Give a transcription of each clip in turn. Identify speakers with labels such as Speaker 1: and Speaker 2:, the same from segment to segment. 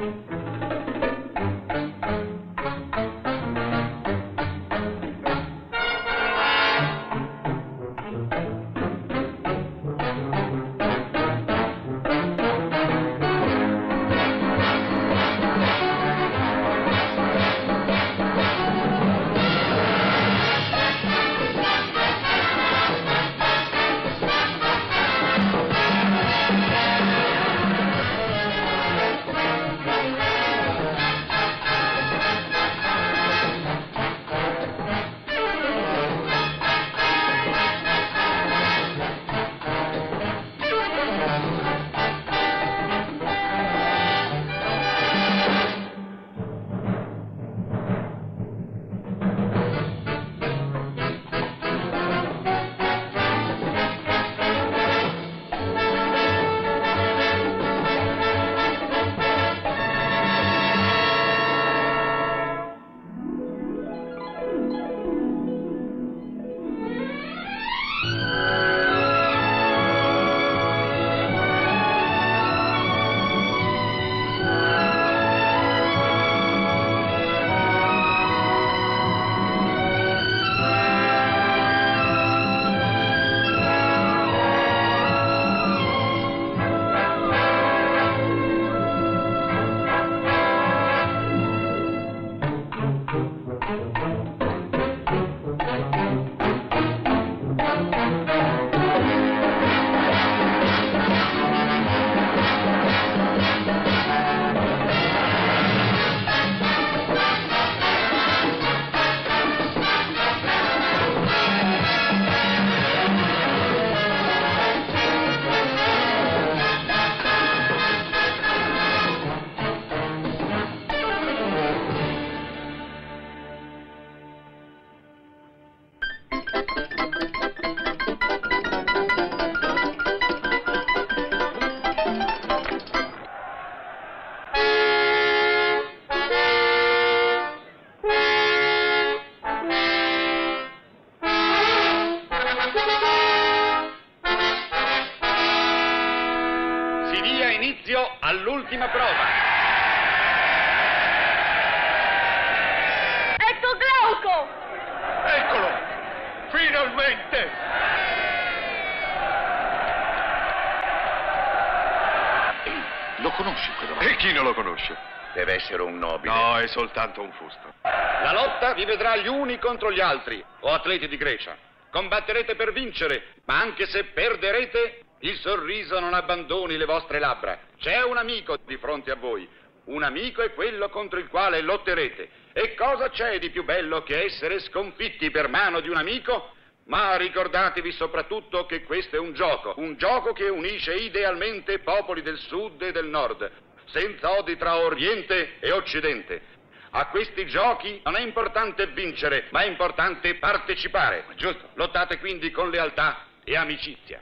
Speaker 1: all'ultima prova.
Speaker 2: Ecco Glauco!
Speaker 1: Eccolo! Finalmente!
Speaker 3: Lo conosci quello là?
Speaker 1: E chi non lo conosce?
Speaker 3: Deve essere un nobile.
Speaker 1: No, è soltanto un fusto.
Speaker 4: La lotta vi vedrà gli uni contro gli altri, o atleti di Grecia. Combatterete per vincere, ma anche se perderete, il sorriso non abbandoni le vostre labbra. C'è un amico di fronte a voi. Un amico è quello contro il quale lotterete. E cosa c'è di più bello che essere sconfitti per mano di un amico? Ma ricordatevi soprattutto che questo è un gioco che unisce idealmente popoli del sud e del nord, senza odi tra Oriente e Occidente. A questi giochi non è importante vincere, ma è importante partecipare. Giusto? Lottate quindi con lealtà e amicizia.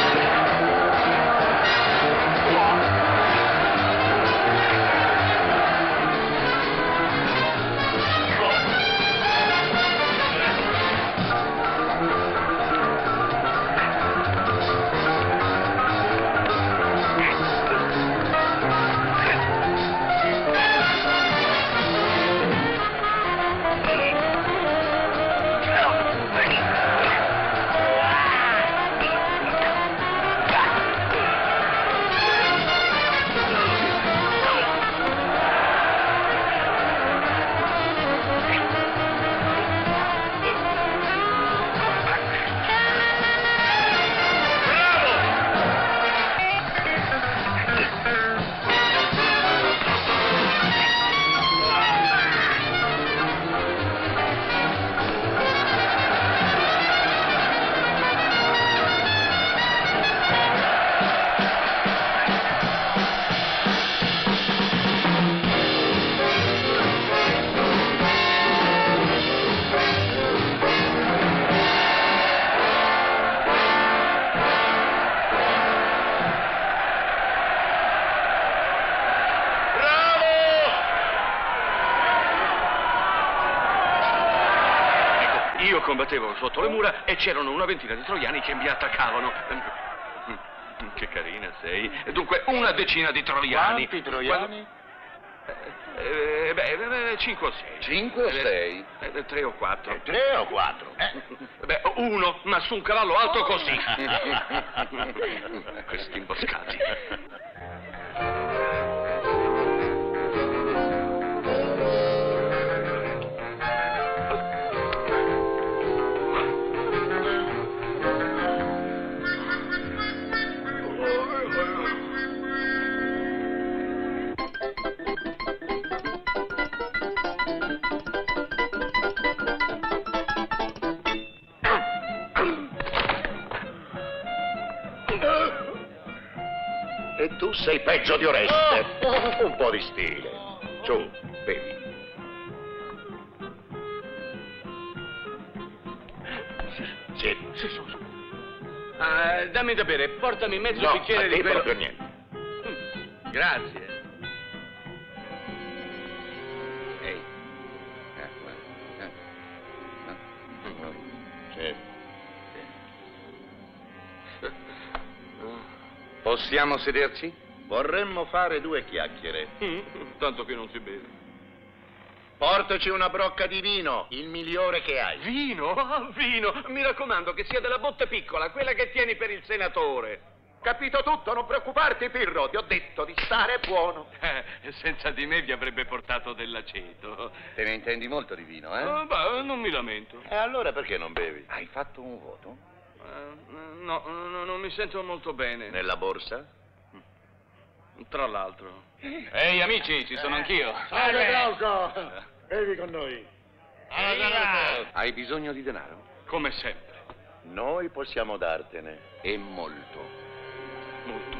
Speaker 3: Combattevo sotto le mura e c'erano una ventina di troiani che mi attaccavano. Che carina sei. Dunque, una decina di troiani.
Speaker 5: Quanti troiani?
Speaker 3: Beh, 5 o 6.
Speaker 2: 5 o 6?
Speaker 3: 3 o 4.
Speaker 2: 3 o 4?
Speaker 3: Beh, 1, ma su un cavallo alto così. Questi imboscati.
Speaker 2: E tu sei peggio di Oreste. Un po' di stile. Su, bevi. Sì.
Speaker 3: Su. Dammi da bere, portami mezzo
Speaker 2: No,
Speaker 3: bicchiere
Speaker 2: a
Speaker 3: di
Speaker 2: te
Speaker 3: quello...
Speaker 2: proprio niente.
Speaker 3: Grazie.
Speaker 2: Ehi. Sì. Possiamo sederci? Vorremmo fare 2 chiacchiere.
Speaker 3: Tanto che non si beve.
Speaker 2: Portaci una brocca di vino, il migliore che hai.
Speaker 3: Vino? Ah, vino! Mi raccomando che sia della botte piccola, quella che tieni per il senatore.
Speaker 2: Capito tutto, non preoccuparti, Pirro. Ti ho detto di stare buono.
Speaker 3: Senza di me vi avrebbe portato dell'aceto.
Speaker 2: Te ne intendi molto di vino, eh?
Speaker 3: Beh, non mi lamento.
Speaker 2: E allora perché non bevi? Hai fatto un voto?
Speaker 3: No, non mi sento molto bene.
Speaker 2: Nella borsa?
Speaker 3: Tra l'altro. Ehi, amici, ci sono anch'io.
Speaker 5: Salve, Glauco! Bevi con noi.
Speaker 2: Hai bisogno di denaro?
Speaker 3: Come sempre.
Speaker 2: Noi possiamo dartene. E molto.
Speaker 3: Molto.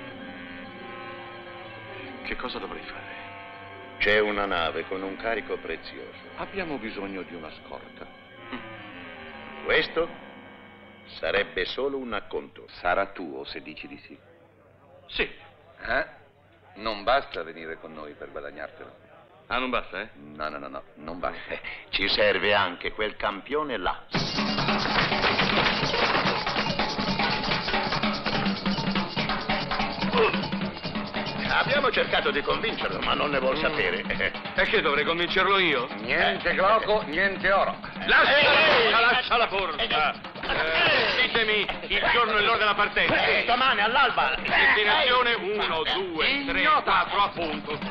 Speaker 3: Che cosa dovrei fare?
Speaker 2: C'è una nave con un carico prezioso. Abbiamo bisogno di una scorta. Questo sarebbe solo un acconto. Sarà tuo se dici di sì.
Speaker 3: Sì.
Speaker 2: Non basta venire con noi per guadagnartelo.
Speaker 3: Ah, non basta, eh?
Speaker 2: No, non basta. Ci serve anche quel campione là. Abbiamo cercato di convincerlo, ma non ne vuol sapere.
Speaker 3: E che dovrei convincerlo io?
Speaker 2: Niente Glauco, niente oro.
Speaker 3: Lascia la borsa! Ditemi il giorno e l'ora della partenza.
Speaker 2: Domani all'alba.
Speaker 3: Destinazione 1, 2, 3, 4, appunto.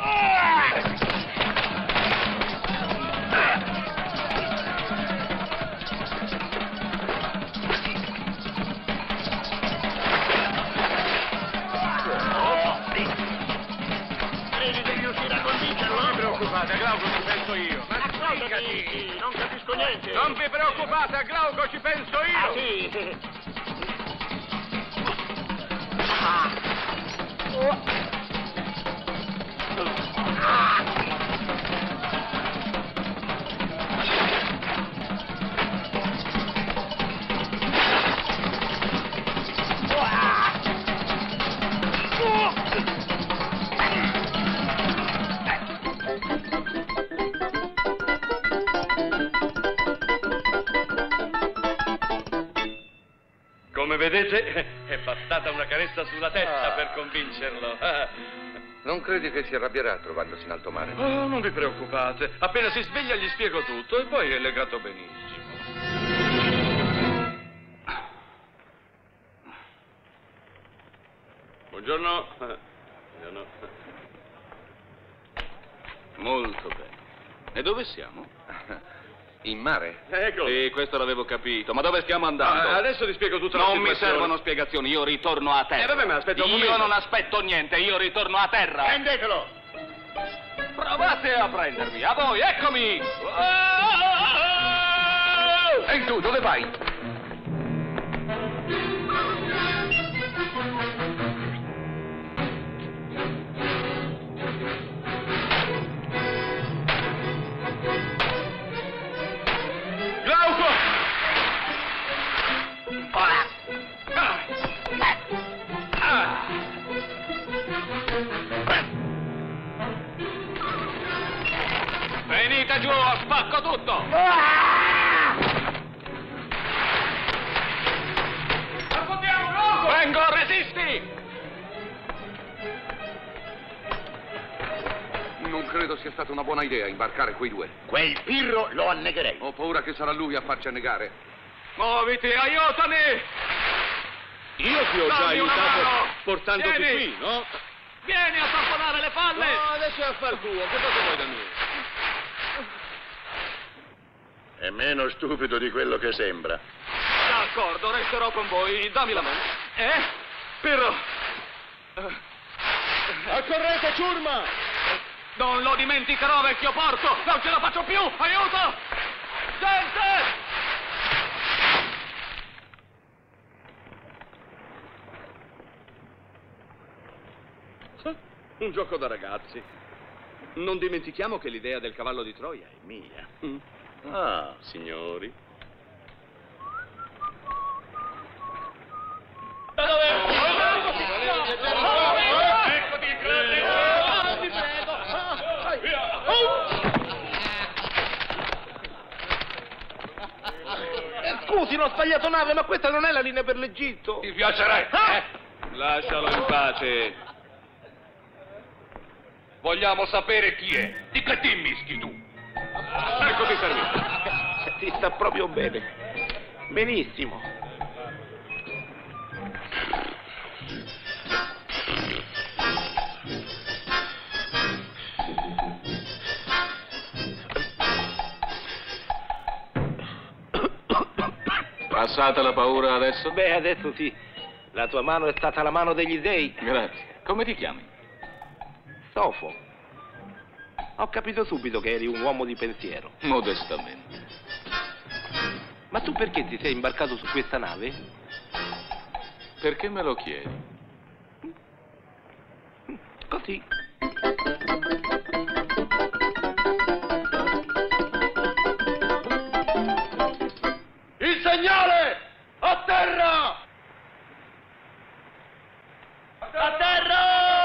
Speaker 2: Credi di riuscire a convincerlo?
Speaker 3: Non vi preoccupate, a Glauco ci penso io. Ma
Speaker 2: Dici? Non capisco niente.
Speaker 3: non vi preoccupate, a Glauco ci penso io.
Speaker 2: Ah, sì.
Speaker 3: Come vedete, è bastata una carezza sulla testa per convincerlo.
Speaker 2: Non credi che si arrabbierà trovandosi in alto mare?
Speaker 3: Oh, non vi preoccupate. Appena si sveglia gli spiego tutto e poi è legato benissimo. Buongiorno. Buongiorno. Molto bene. E dove siamo?
Speaker 2: In mare?
Speaker 3: Eccolo.
Speaker 6: Sì, questo l'avevo capito. Ma dove stiamo andando?
Speaker 3: Adesso ti spiego tutta la
Speaker 6: Non mi
Speaker 3: situazione.
Speaker 6: servono spiegazioni, io ritorno a terra.
Speaker 3: Vabbè, ma aspetta un
Speaker 6: Io
Speaker 3: momento.
Speaker 6: non aspetto niente, io ritorno a terra.
Speaker 2: Prendetelo!
Speaker 6: Provate a prendermi, a voi, eccomi!
Speaker 2: E tu, dove vai?
Speaker 3: Glauco!
Speaker 6: Venite giù, spacco tutto!
Speaker 3: Affondiamo, Glauco!
Speaker 6: Vengo, resisti!
Speaker 3: non credo sia stata una buona idea imbarcare quei due.
Speaker 2: Quel pirro lo annegherei.
Speaker 3: Ho paura che sarà lui a farci annegare.
Speaker 6: Muoviti, aiutami!
Speaker 3: Io ti ho già
Speaker 6: Dammi una
Speaker 3: aiutato
Speaker 6: mano!
Speaker 3: portandoti
Speaker 6: Vieni!
Speaker 3: qui, no?
Speaker 6: Vieni a tamponare le palle!
Speaker 3: No, adesso è affar tuo. Che cosa vuoi da me?
Speaker 2: È meno stupido di quello che sembra.
Speaker 6: D'accordo, resterò con voi. Dammi la mano. Pirro!
Speaker 5: Accorrete, ciurma!
Speaker 6: Non lo dimenticherò, vecchio porco! Non ce la faccio più! Aiuto! Gente!
Speaker 3: Un gioco da ragazzi. Non dimentichiamo che l'idea del cavallo di Troia è mia.
Speaker 2: Ah,
Speaker 3: Signori.
Speaker 6: Da dove?
Speaker 5: Scusi, non ho sbagliato nave, ma questa non è la linea per l'Egitto.
Speaker 3: Ti piacerebbe? Lascialo in pace. Vogliamo sapere chi è. Di che ti mischi tu? Eccoti servito.
Speaker 5: Ti sta proprio bene. Benissimo.
Speaker 7: Passata la paura adesso?
Speaker 5: Beh, adesso sì. La tua mano è stata la mano degli dei.
Speaker 7: Grazie. Come ti chiami?
Speaker 5: Sofo. Ho capito subito che eri un uomo di pensiero.
Speaker 7: Modestamente.
Speaker 5: Ma tu perché ti sei imbarcato su questa nave?
Speaker 7: Perché me lo chiedi?
Speaker 5: Così.
Speaker 4: Il segnale! A terra! A terra!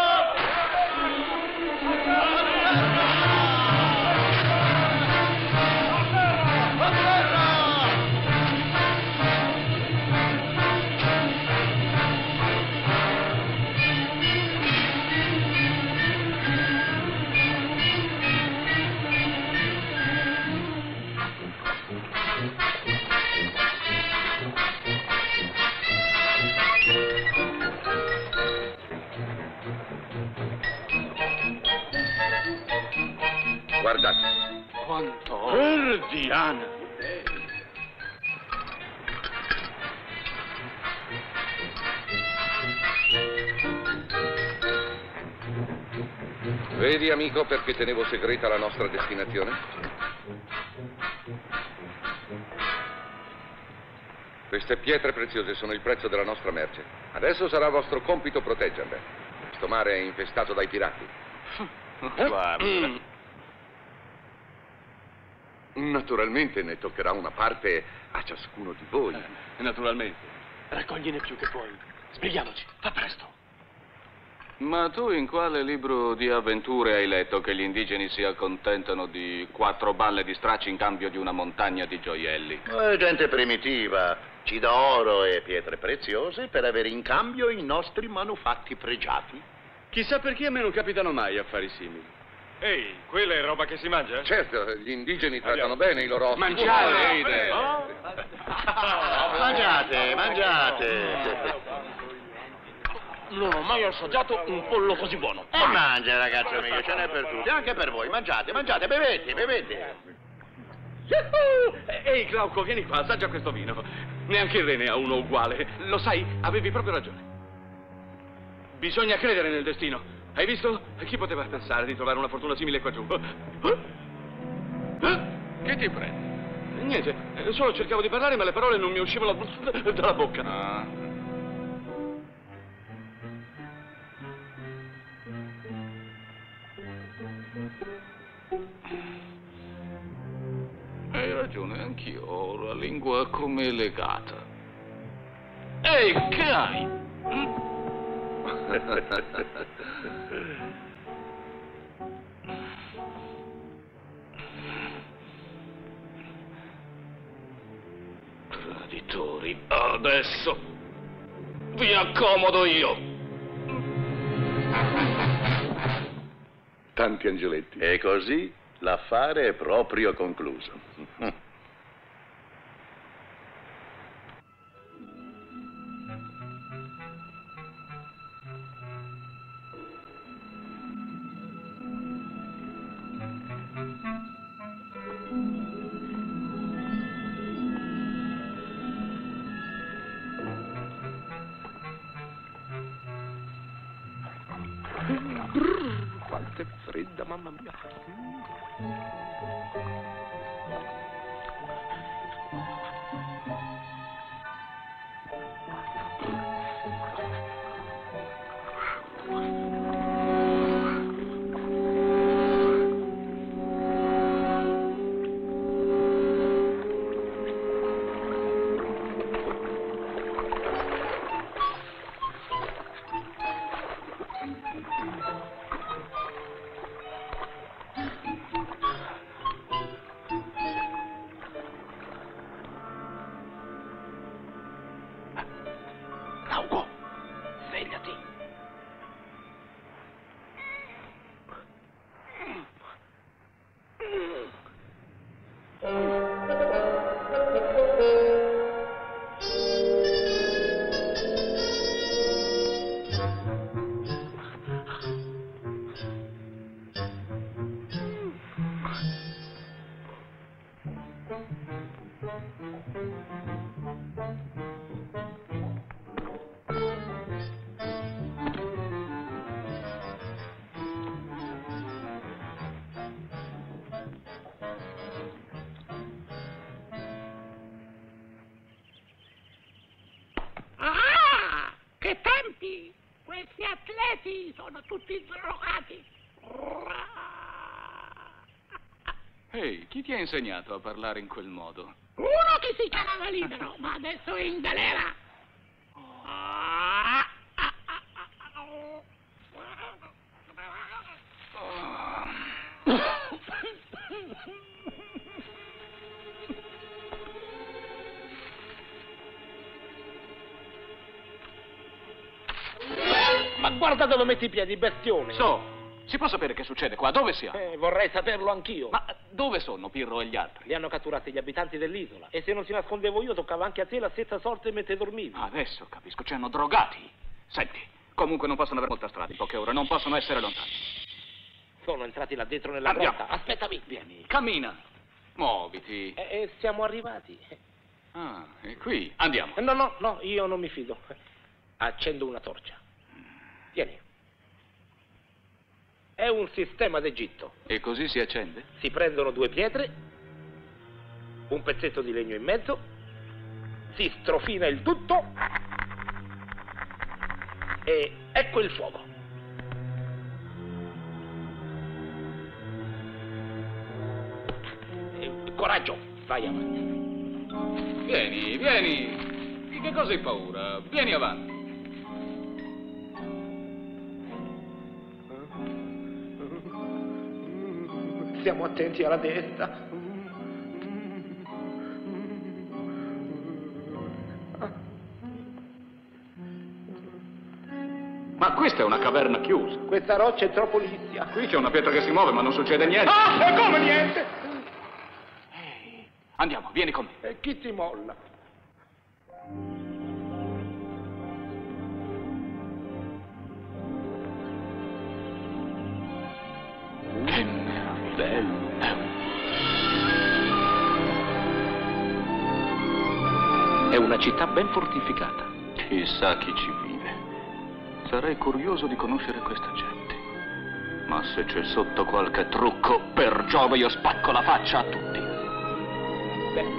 Speaker 2: guardate.
Speaker 3: Quanto?
Speaker 5: Per Diana.
Speaker 3: Vedi, amico, perché tenevo segreta la nostra destinazione? Queste pietre preziose sono il prezzo della nostra merce. Adesso sarà vostro compito proteggerle. Questo mare è infestato dai pirati.
Speaker 7: Guarda.
Speaker 3: Naturalmente ne toccherà una parte a ciascuno di voi.
Speaker 7: Naturalmente.
Speaker 5: Raccogliene più che puoi. Sbrighiamoci, fa presto.
Speaker 7: Ma tu in quale libro di avventure hai letto che gli indigeni si accontentano di 4 balle di stracci in cambio di una montagna di gioielli?
Speaker 2: Gente primitiva, ci dà oro e pietre preziose per avere in cambio i nostri manufatti pregiati.
Speaker 3: Chissà perché a me non capitano mai affari simili.
Speaker 1: Ehi, quella è roba che si mangia?
Speaker 3: Certo, gli indigeni trattano bene i loro ospiti.
Speaker 7: Mangiare, Eide!
Speaker 2: Mangiate, mangiate.
Speaker 5: Non ho mai assaggiato un pollo così buono.
Speaker 2: E mangia, ragazzo mio, ce n'è per tutti, anche per voi. Mangiate, mangiate, bevete, bevete.
Speaker 3: Ehi, Glauco, vieni qua, assaggia questo vino. Neanche il re ne ha uno uguale. Lo sai, avevi proprio ragione. Bisogna credere nel destino. Hai visto? Chi poteva pensare di trovare una fortuna simile qua giù?
Speaker 7: Che ti prende?
Speaker 3: Niente, solo cercavo di parlare, ma le parole non mi uscivano dalla bocca.
Speaker 7: Ah. Hai ragione, anch'io ho la lingua come legata. Ehi, che hai? Traditori, adesso vi accomodo io.
Speaker 2: tanti angioletti. E così l'affare è proprio concluso.
Speaker 5: Quanto è fredda, mamma mia. Naugo, svegliati.
Speaker 8: Ah, che tempi! Questi atleti sono tutti drogati.
Speaker 7: Ehi, chi ti ha insegnato a parlare in quel modo?
Speaker 8: Uno che si chiamava Libero, ma adesso è in galera.
Speaker 5: Ma guarda dove metti i piedi, bestione.
Speaker 7: Si può sapere che succede qua? Dove siamo?
Speaker 5: Vorrei saperlo anch'io.
Speaker 7: Ma dove sono Pirro e gli altri?
Speaker 5: Li hanno catturati gli abitanti dell'isola. E se non ti nascondevo io, toccava anche a te la stessa sorte mentre dormivi.
Speaker 7: Adesso capisco, ci hanno drogati. Senti, comunque non possono avere molta strada in poche ore, non possono essere lontani.
Speaker 5: Sono entrati là dentro nella
Speaker 7: Andiamo.
Speaker 5: grotta. Aspettami.
Speaker 7: Vieni, cammina. Muoviti.
Speaker 5: Siamo arrivati.
Speaker 7: Ah, e qui? Andiamo.
Speaker 5: No, io non mi fido. Accendo una torcia. Vieni. È un sistema d'Egitto.
Speaker 7: E così si accende?
Speaker 5: Si prendono 2 pietre, un pezzetto di legno in mezzo, si strofina il tutto e ecco il fuoco. Coraggio, vai avanti.
Speaker 7: Vieni. Di che cosa hai paura? Vieni avanti.
Speaker 5: Stiamo attenti alla destra.
Speaker 7: Ma questa è una caverna chiusa.
Speaker 5: Questa roccia è troppo liscia.
Speaker 7: Qui c'è una pietra che si muove, ma non succede niente.
Speaker 5: E come niente?
Speaker 7: Andiamo, vieni con me.
Speaker 5: E chi ti molla?
Speaker 7: Che meraviglia.
Speaker 5: È una città ben fortificata.
Speaker 7: Chissà chi ci vive. Sarei curioso di conoscere questa gente. Ma se c'è sotto qualche trucco, per Giove io spacco la faccia a tutti.
Speaker 5: Beh.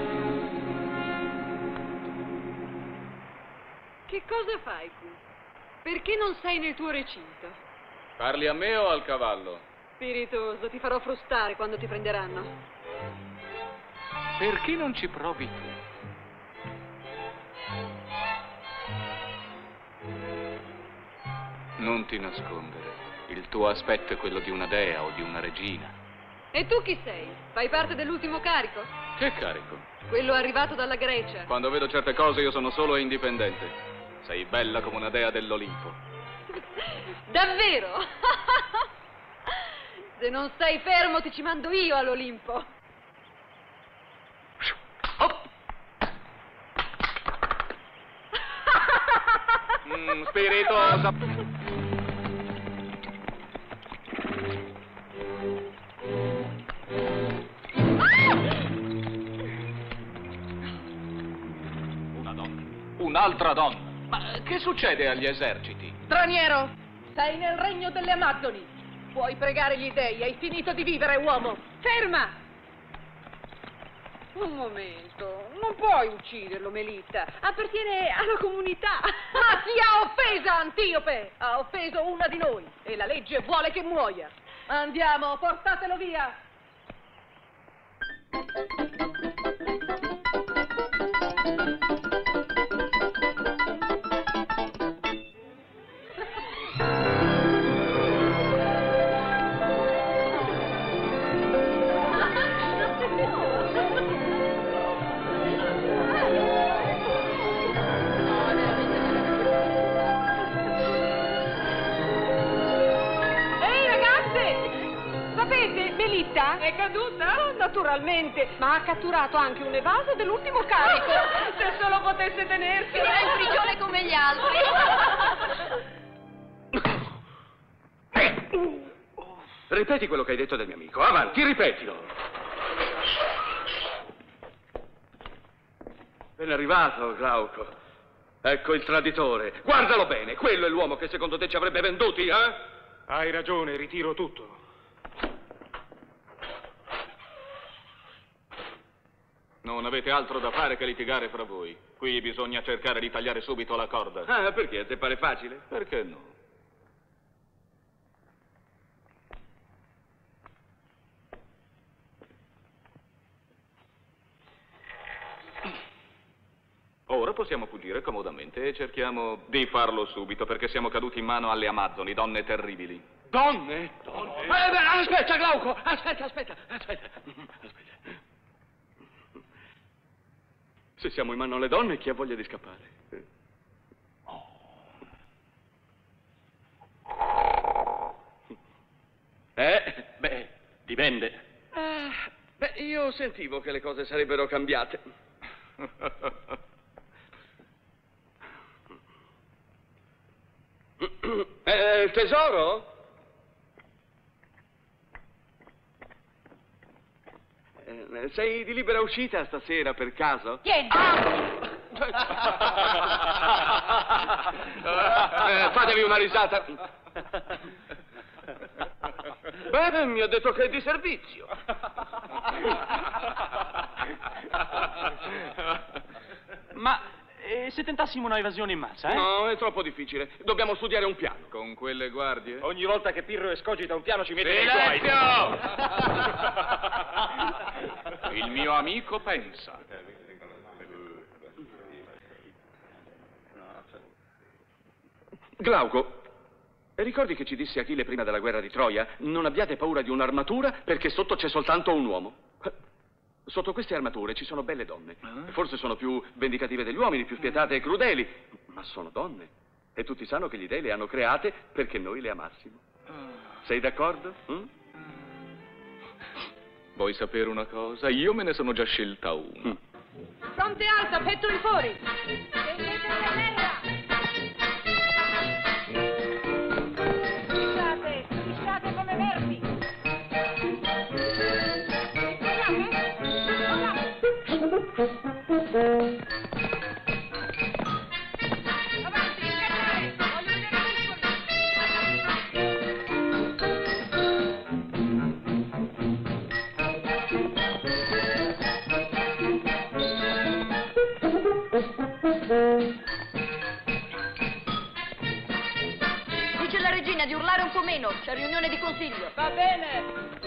Speaker 9: Che cosa fai qui? Perché non sei nel tuo recinto?
Speaker 7: Parli a me o al cavallo?
Speaker 9: Spiritoso, ti farò frustare quando ti prenderanno.
Speaker 7: Perché non ci provi tu? Non ti nascondere. Il tuo aspetto è quello di una dea o di una regina.
Speaker 9: E tu chi sei? Fai parte dell'ultimo carico?
Speaker 7: Che carico?
Speaker 9: Quello arrivato dalla Grecia.
Speaker 7: Quando vedo certe cose io sono solo e indipendente. Sei bella come una dea dell'Olimpo.
Speaker 9: Davvero? Se non stai fermo ti ci mando io all'Olimpo.
Speaker 7: Spiritosa. Una donna. Un'altra donna. Ma che succede agli eserciti?
Speaker 10: Straniero, sei nel regno delle Amazzoni. Puoi pregare gli dei, hai finito di vivere, uomo.
Speaker 9: Ferma! Un momento, non puoi ucciderlo, Melitta. Appartiene alla comunità.
Speaker 10: Ma ti ha offesa, Antiope! Ha offeso una di noi e la legge vuole che muoia. Andiamo, portatelo via!
Speaker 9: È caduta? Naturalmente, ma ha catturato anche un evaso dell'ultimo carico. Se solo potesse tenersi.
Speaker 10: Era in prigione come gli altri.
Speaker 3: Ripeti quello che hai detto del mio amico. Avanti, ripetilo. Ben arrivato, Glauco. Ecco il traditore. Guardalo bene, quello è l'uomo che secondo te ci avrebbe venduti, eh?
Speaker 1: Hai ragione, ritiro tutto.
Speaker 7: Non avete altro da fare che litigare fra voi. Qui bisogna cercare di tagliare subito la corda.
Speaker 3: Ah, perché? Ti pare facile?
Speaker 7: Perché no? Ora possiamo fuggire comodamente e cerchiamo di farlo subito, perché siamo caduti in mano alle Amazzoni, donne terribili.
Speaker 3: Donne? Aspetta, Glauco! Aspetta. Se siamo in mano alle donne, chi ha voglia di scappare? Beh, dipende. Io sentivo che le cose sarebbero cambiate. Il tesoro? Sei di libera uscita stasera, per caso?
Speaker 10: Tieni!
Speaker 3: Fatevi una risata. Beh, mi ha detto che è di servizio.
Speaker 6: Ma se tentassimo una evasione in massa, eh?
Speaker 3: No, è troppo difficile. Dobbiamo studiare un piano.
Speaker 7: Con quelle guardie?
Speaker 1: Ogni volta che Pirro escogita un piano ci mette nei guai.
Speaker 7: Il mio amico pensa.
Speaker 3: Glauco, ricordi che ci disse Achille prima della guerra di Troia? Non abbiate paura di un'armatura perché sotto c'è soltanto un uomo. Sotto queste armature ci sono belle donne. Forse sono più vendicative degli uomini, più spietate e crudeli, ma sono donne. E tutti sanno che gli dei le hanno create perché noi le amassimo. Sei d'accordo?
Speaker 7: Vuoi sapere una cosa? Io me ne sono già scelta una.
Speaker 10: Fronte alta, petto in fuori. Prendete la terra. Fissate come vermi. Avanti, scattare. Voglio vedere i muscoli. Meglio urlare un po' meno, c'è riunione di consiglio.
Speaker 9: Va bene.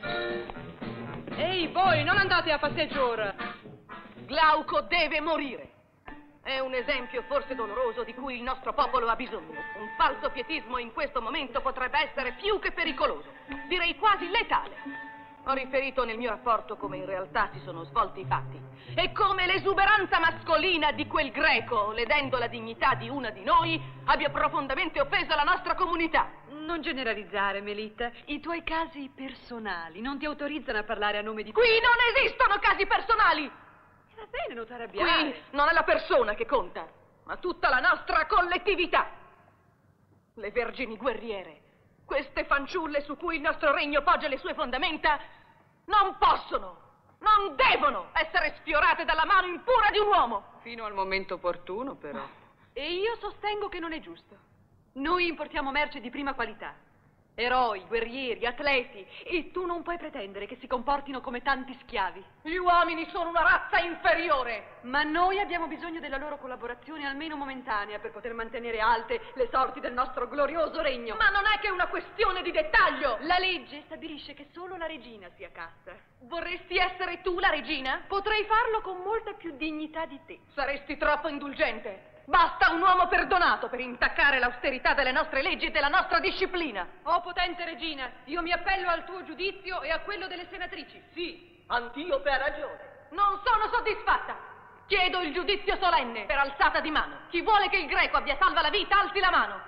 Speaker 9: Ehi, voi, non andate a passeggio ora.
Speaker 10: Glauco deve morire. È un esempio forse doloroso di cui il nostro popolo ha bisogno. Un falso pietismo in questo momento potrebbe essere più che pericoloso, direi quasi letale. Ho riferito nel mio rapporto come in realtà si sono svolti i fatti e come l'esuberanza mascolina di quel greco, ledendo la dignità di una di noi, abbia profondamente offeso la nostra comunità.
Speaker 9: Non generalizzare, Melitta. I tuoi casi personali non ti autorizzano a parlare a nome di...
Speaker 10: Qui non esistono casi personali!
Speaker 9: Va bene, non t'arrabbiare.
Speaker 10: Qui non è la persona che conta, ma tutta la nostra collettività. Le vergini guerriere, queste fanciulle su cui il nostro regno poggia le sue fondamenta, non possono, non devono essere sfiorate dalla mano impura di un uomo.
Speaker 9: Fino al momento opportuno, però. E io sostengo che non è giusto. Noi importiamo merce di prima qualità. Eroi, guerrieri, atleti. E tu non puoi pretendere che si comportino come tanti schiavi.
Speaker 10: Gli uomini sono una razza inferiore.
Speaker 9: Ma noi abbiamo bisogno della loro collaborazione almeno momentanea per poter mantenere alte le sorti del nostro glorioso regno.
Speaker 10: Ma non è che una questione di dettaglio.
Speaker 9: La legge stabilisce che solo la regina sia casta.
Speaker 10: Vorresti essere tu la regina?
Speaker 9: Potrei farlo con molta più dignità di te.
Speaker 10: Saresti troppo indulgente. Basta un uomo perdonato per intaccare l'austerità delle nostre leggi e della nostra disciplina.
Speaker 9: Oh, potente regina, io mi appello al tuo giudizio e a quello delle senatrici.
Speaker 10: Sì, Antiope ha ragione. Non sono soddisfatta. Chiedo il giudizio solenne per alzata di mano. Chi vuole che il greco abbia salva la vita, alzi la mano.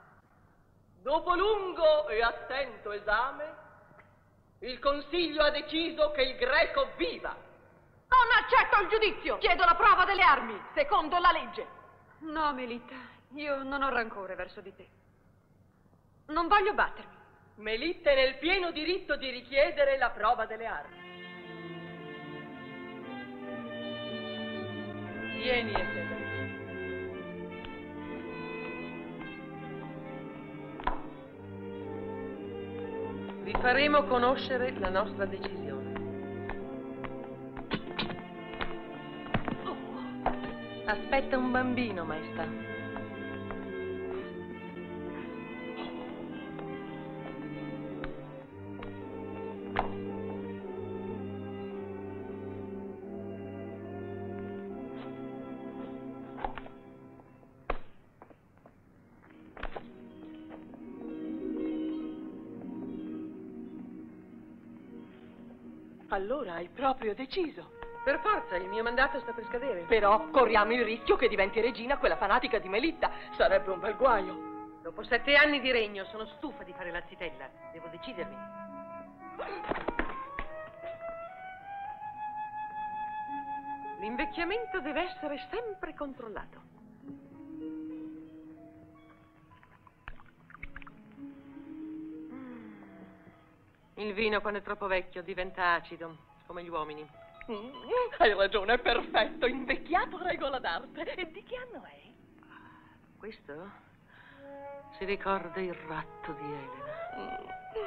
Speaker 11: Dopo lungo e attento esame, il Consiglio ha deciso che il greco viva.
Speaker 10: Non accetto il giudizio. Chiedo la prova delle armi, secondo la legge.
Speaker 9: No, Melitta, io non ho rancore verso di te. Non voglio battermi.
Speaker 11: Melitta è nel pieno diritto di richiedere la prova delle armi. Vieni e sedati. Vi faremo conoscere la nostra decisione. Aspetta un bambino, maestà. Allora hai proprio deciso. Per forza, il mio mandato sta per scadere. Però corriamo il rischio che diventi regina quella fanatica di Melitta. Sarebbe un bel guaio. Dopo 7 anni di regno sono stufa di fare la zitella. Devo decidermi. L'invecchiamento deve essere sempre controllato. Il vino, quando è troppo vecchio, diventa acido, come gli uomini. Hai ragione, è perfetto, invecchiato regola d'arte. E di che anno è? Questo si ricorda il ratto di Elena.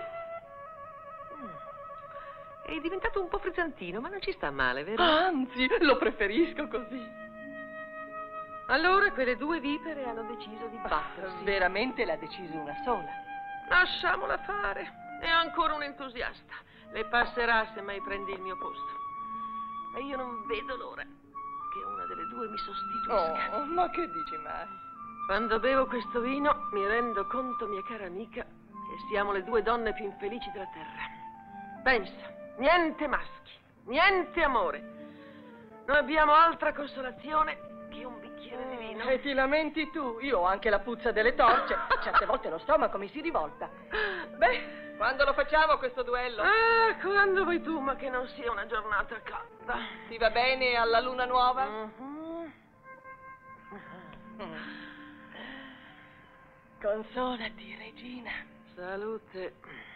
Speaker 11: È diventato un po' frizzantino, ma non ci sta male, vero? Anzi, lo preferisco così. Allora quelle 2 vipere hanno deciso di battersi. Veramente l'ha deciso una sola. Lasciamola fare. È ancora un entusiasta. Le passerà se mai prendi il mio posto. E io non vedo l'ora che una delle 2 mi sostituisca. Oh, ma che dici mai? Quando bevo questo vino mi rendo conto, mia cara amica, che siamo le 2 donne più infelici della terra. Pensa, niente maschi, niente amore. Non abbiamo altra consolazione che un bicchiere di vino. E ti lamenti tu? Io ho anche la puzza delle torce. Certe volte lo stomaco mi si rivolta. Beh, quando lo facciamo questo duello? Ah, quando vuoi tu, ma che non sia una giornata calda. Ti va bene alla luna nuova? Consolati, regina. Salute.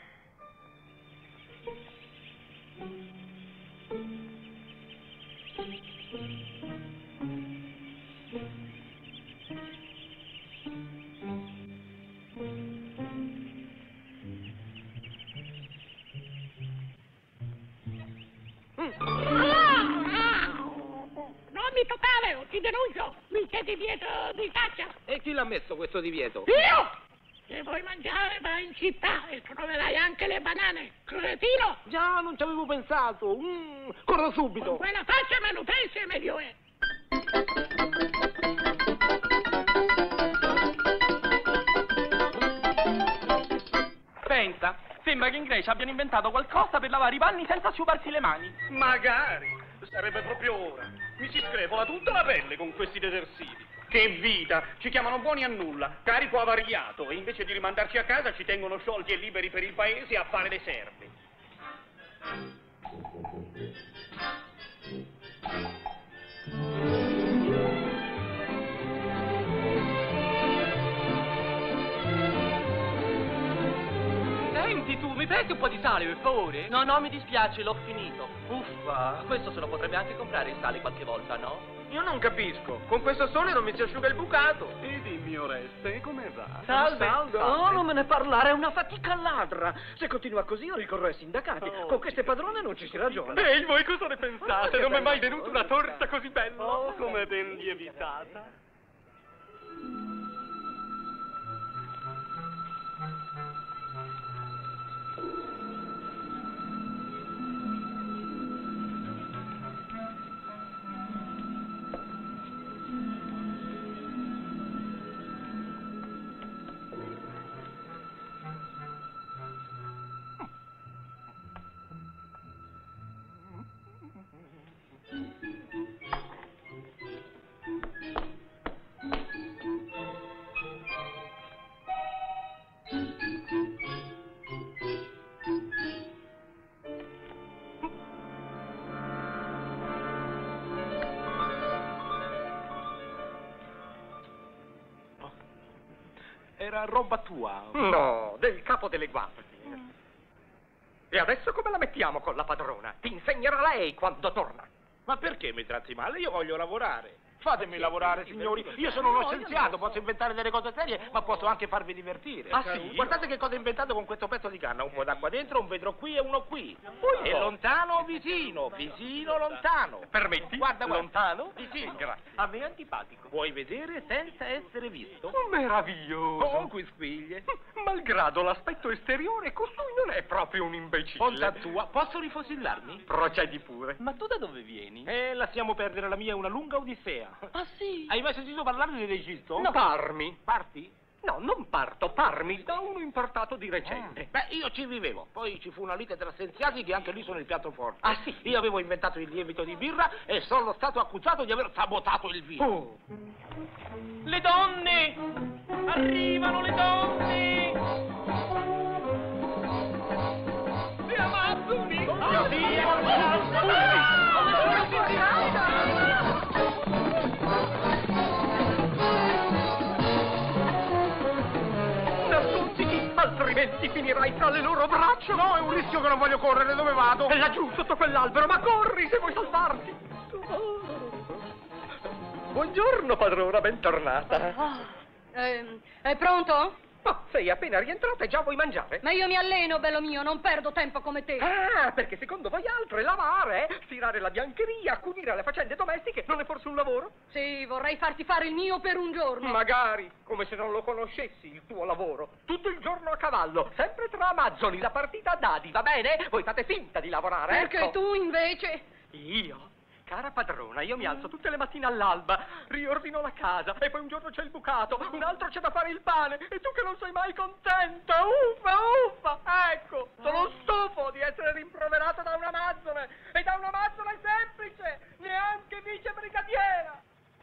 Speaker 8: Non mi toccare, ti denuncio! Mi c'è divieto di caccia!
Speaker 5: E chi l'ha messo questo divieto?
Speaker 8: Io! Se vuoi mangiare vai in città e troverai anche le banane. Cretino!
Speaker 5: Già, non ci avevo pensato. Corro subito.
Speaker 8: Con quella faccia meno pensi e meglio è.
Speaker 6: Pensa, sembra che in Grecia abbiano inventato qualcosa per lavare i panni senza asciugarsi le mani.
Speaker 1: Magari! Sarebbe proprio ora. Mi si screpola tutta la pelle con questi detersivi. Che vita! Ci chiamano buoni a nulla, carico avariato, e invece di rimandarci a casa ci tengono sciolti e liberi per il paese a fare le serve.
Speaker 6: Senti tu, mi presti un po' di sale, per favore? No, no, mi dispiace, l'ho finito. Uffa, questo se lo potrebbe anche comprare il sale qualche volta, no?
Speaker 1: Io non capisco. Con questo sole non mi si asciuga il bucato.
Speaker 3: E dimmi, Oreste, come va?
Speaker 5: Salve.
Speaker 1: Salve.
Speaker 5: Oh, non me ne parlare, è una fatica ladra. Se continua così io ricorro ai sindacati. Con queste padrone non ci si ragiona.
Speaker 1: Ehi, voi cosa ne pensate? Non mi è mai venuta una torta così bella.
Speaker 5: Oh, come ben lievitata.
Speaker 1: Era roba tua.
Speaker 5: No, del capo delle guardie. E adesso come la mettiamo con la padrona? Ti insegnerà lei quando torna.
Speaker 1: Ma perché mi tratti male? Io voglio lavorare. Fatemi lavorare, signori. Io sono uno scienziato, posso inventare delle cose serie, ma posso anche farvi divertire.
Speaker 5: Ah, sì?
Speaker 1: Guardate che cosa ho inventato con questo pezzo di canna. Un po' d'acqua dentro, un vetro qui e uno qui. E lontano, vicino, vicino, lontano.
Speaker 5: Permetti?
Speaker 1: Guarda.
Speaker 5: Lontano?
Speaker 1: Vicino.
Speaker 5: Grazie.
Speaker 1: A me è antipatico. Puoi vedere senza essere visto.
Speaker 5: Meraviglioso.
Speaker 1: Oh, qui spiglie.
Speaker 5: Malgrado l'aspetto esteriore, costui non è proprio un imbecille.
Speaker 1: Bontà tua, posso rifosillarmi?
Speaker 5: Procedi pure.
Speaker 6: Ma tu da dove vieni?
Speaker 1: Lasciamo perdere, la mia è una lunga odissea.
Speaker 6: Ah, sì?
Speaker 1: Hai mai sentito parlare dell'Egitto?
Speaker 5: No. Parmi.
Speaker 1: Parti?
Speaker 5: No, non parto, parmi da uno importato di recente.
Speaker 1: Beh, io ci vivevo. Poi ci fu una lite tra scienziati che anche lì sono il piatto forte.
Speaker 5: Ah, sì?
Speaker 1: Io avevo inventato il lievito di birra e sono stato accusato di aver sabotato il vino.
Speaker 5: Oh.
Speaker 6: Le donne! Arrivano le donne! Le Amazzoni!
Speaker 5: Nasconditi, altrimenti finirai tra le loro braccia.
Speaker 1: No, è un rischio che non voglio correre. Dove vado?
Speaker 5: È laggiù, sotto quell'albero, ma corri se vuoi salvarti. Buongiorno, padrona, bentornata.
Speaker 10: È pronto?
Speaker 5: Ma sei appena rientrata e già vuoi mangiare?
Speaker 10: Ma io mi alleno, bello mio, non perdo tempo come te.
Speaker 5: Ah, perché secondo voi altro è lavare, stirare la biancheria, accudire le faccende domestiche, non è forse un lavoro?
Speaker 10: Sì, vorrei farti fare il mio per un giorno.
Speaker 5: Magari, come se non lo conoscessi il tuo lavoro. Tutto il giorno a cavallo, sempre tra amazzoni, la partita a dadi, va bene? Voi fate finta di lavorare,
Speaker 10: Perché
Speaker 5: ecco.
Speaker 10: tu invece...
Speaker 5: Io? Cara padrona, io mi alzo tutte le mattine all'alba, riordino la casa e poi un giorno c'è il bucato, un altro c'è da fare il pane e tu che non sei mai contenta, uffa, ecco, sono stufo di essere rimproverato da una amazzone e da una amazzone semplice, neanche vice brigadiera.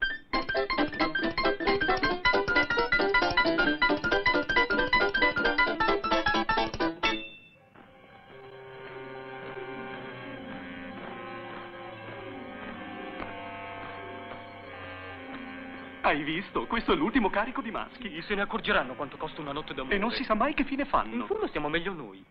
Speaker 3: Hai visto? Questo è l'ultimo carico di maschi.
Speaker 6: Se ne accorgeranno quanto costa una notte d'amore.
Speaker 3: E non si sa mai che fine
Speaker 6: In
Speaker 3: fanno.
Speaker 6: fondo stiamo meglio noi.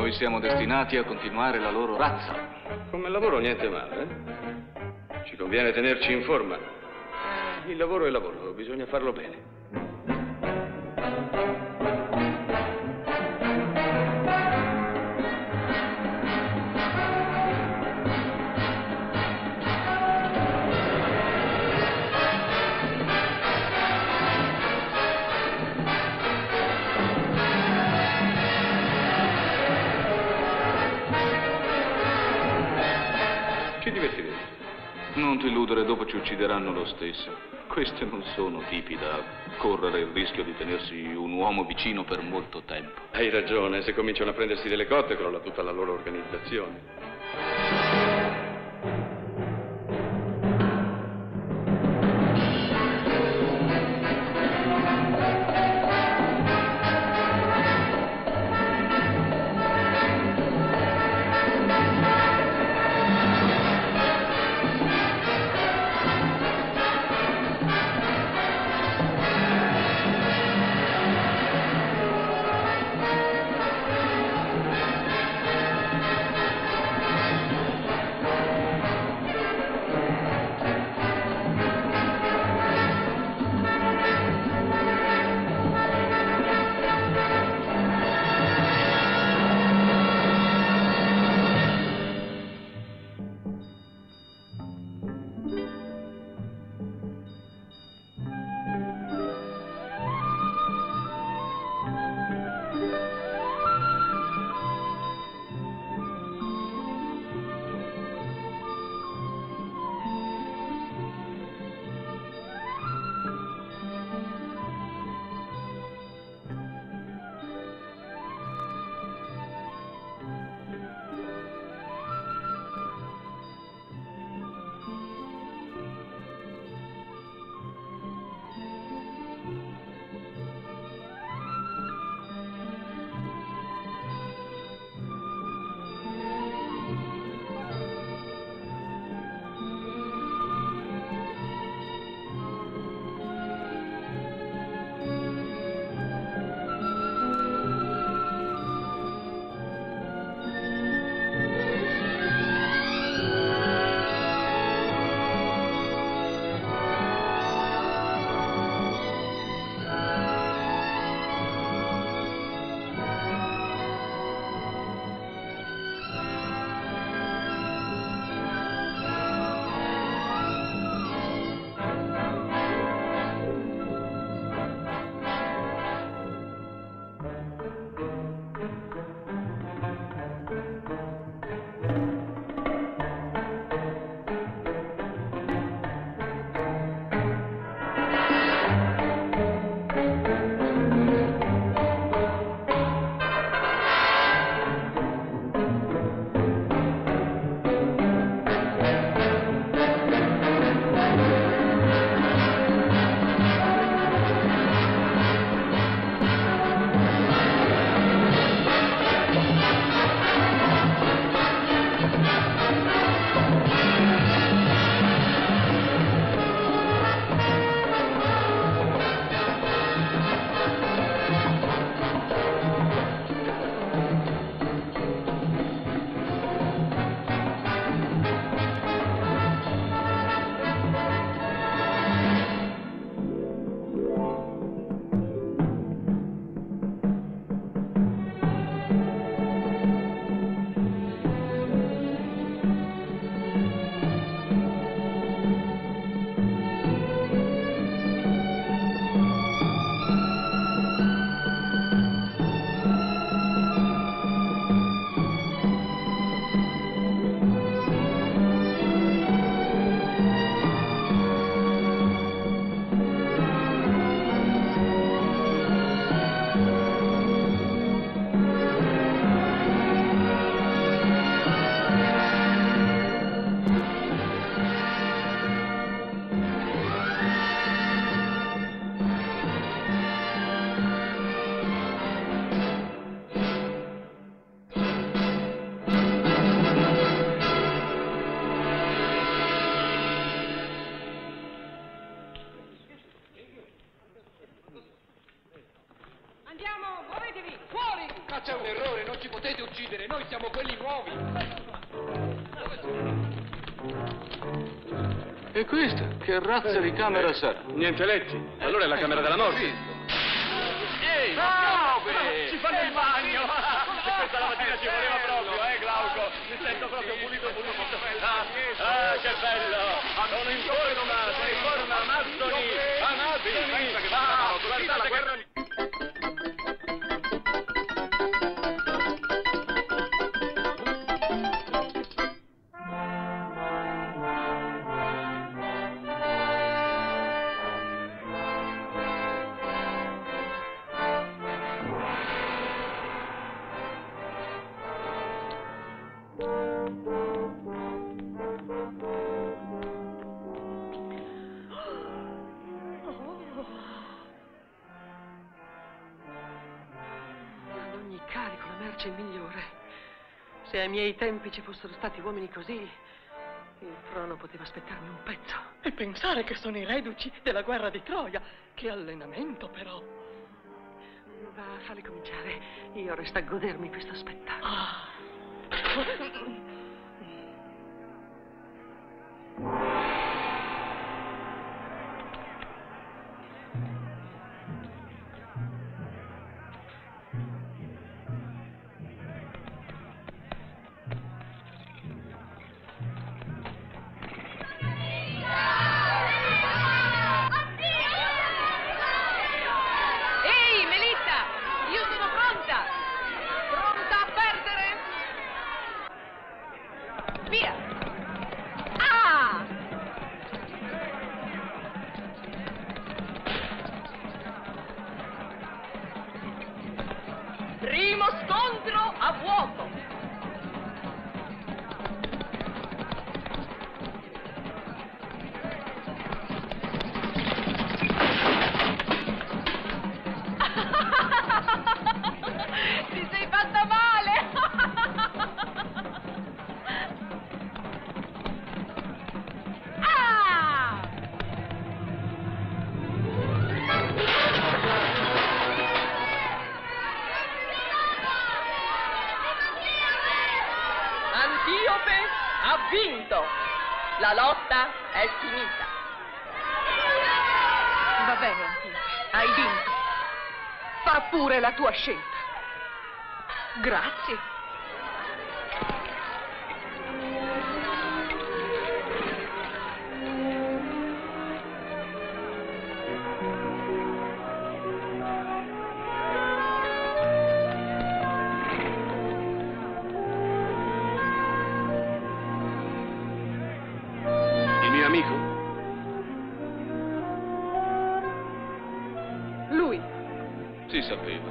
Speaker 7: Noi siamo destinati a continuare la loro razza.
Speaker 3: Come lavoro niente male, eh? Ci conviene tenerci in forma. Il lavoro è lavoro, bisogna farlo bene. Ci divertiremo.
Speaker 7: Non ti illudere, dopo ci uccideranno lo stesso. Queste non sono tipi da correre il rischio di tenersi un uomo vicino per molto tempo.
Speaker 3: Hai ragione, se cominciano a prendersi delle cotte crolla tutta la loro organizzazione.
Speaker 5: Muovetevi, fuori!
Speaker 3: Ma c'è un errore, non ci potete uccidere, noi siamo quelli nuovi.
Speaker 7: E questa? Che razza di camera sarà?
Speaker 3: Niente letti. Allora è la camera della morte.
Speaker 1: Ehi, ci fanno il bagno! Questa la mattina ci voleva proprio, Glauco? Mi sento proprio pulito. Che bello! Sono in forma, amazzoni! Pensa che guardate la guerra...
Speaker 11: Il migliore. Se ai miei tempi ci fossero stati uomini così, il trono poteva aspettarmi un pezzo.
Speaker 5: E pensare che sono i reduci della guerra di Troia. Che allenamento, però.
Speaker 11: Va, falli cominciare. Io resto a godermi questo spettacolo.
Speaker 10: Primo scontro a vuoto. Ti sei fatta male. Antiope ha vinto. La lotta è finita.
Speaker 9: Va bene, Antiope, hai vinto. Fa pure la tua scelta. Grazie.
Speaker 3: Il mio amico?
Speaker 9: Lui.
Speaker 7: Si sapeva.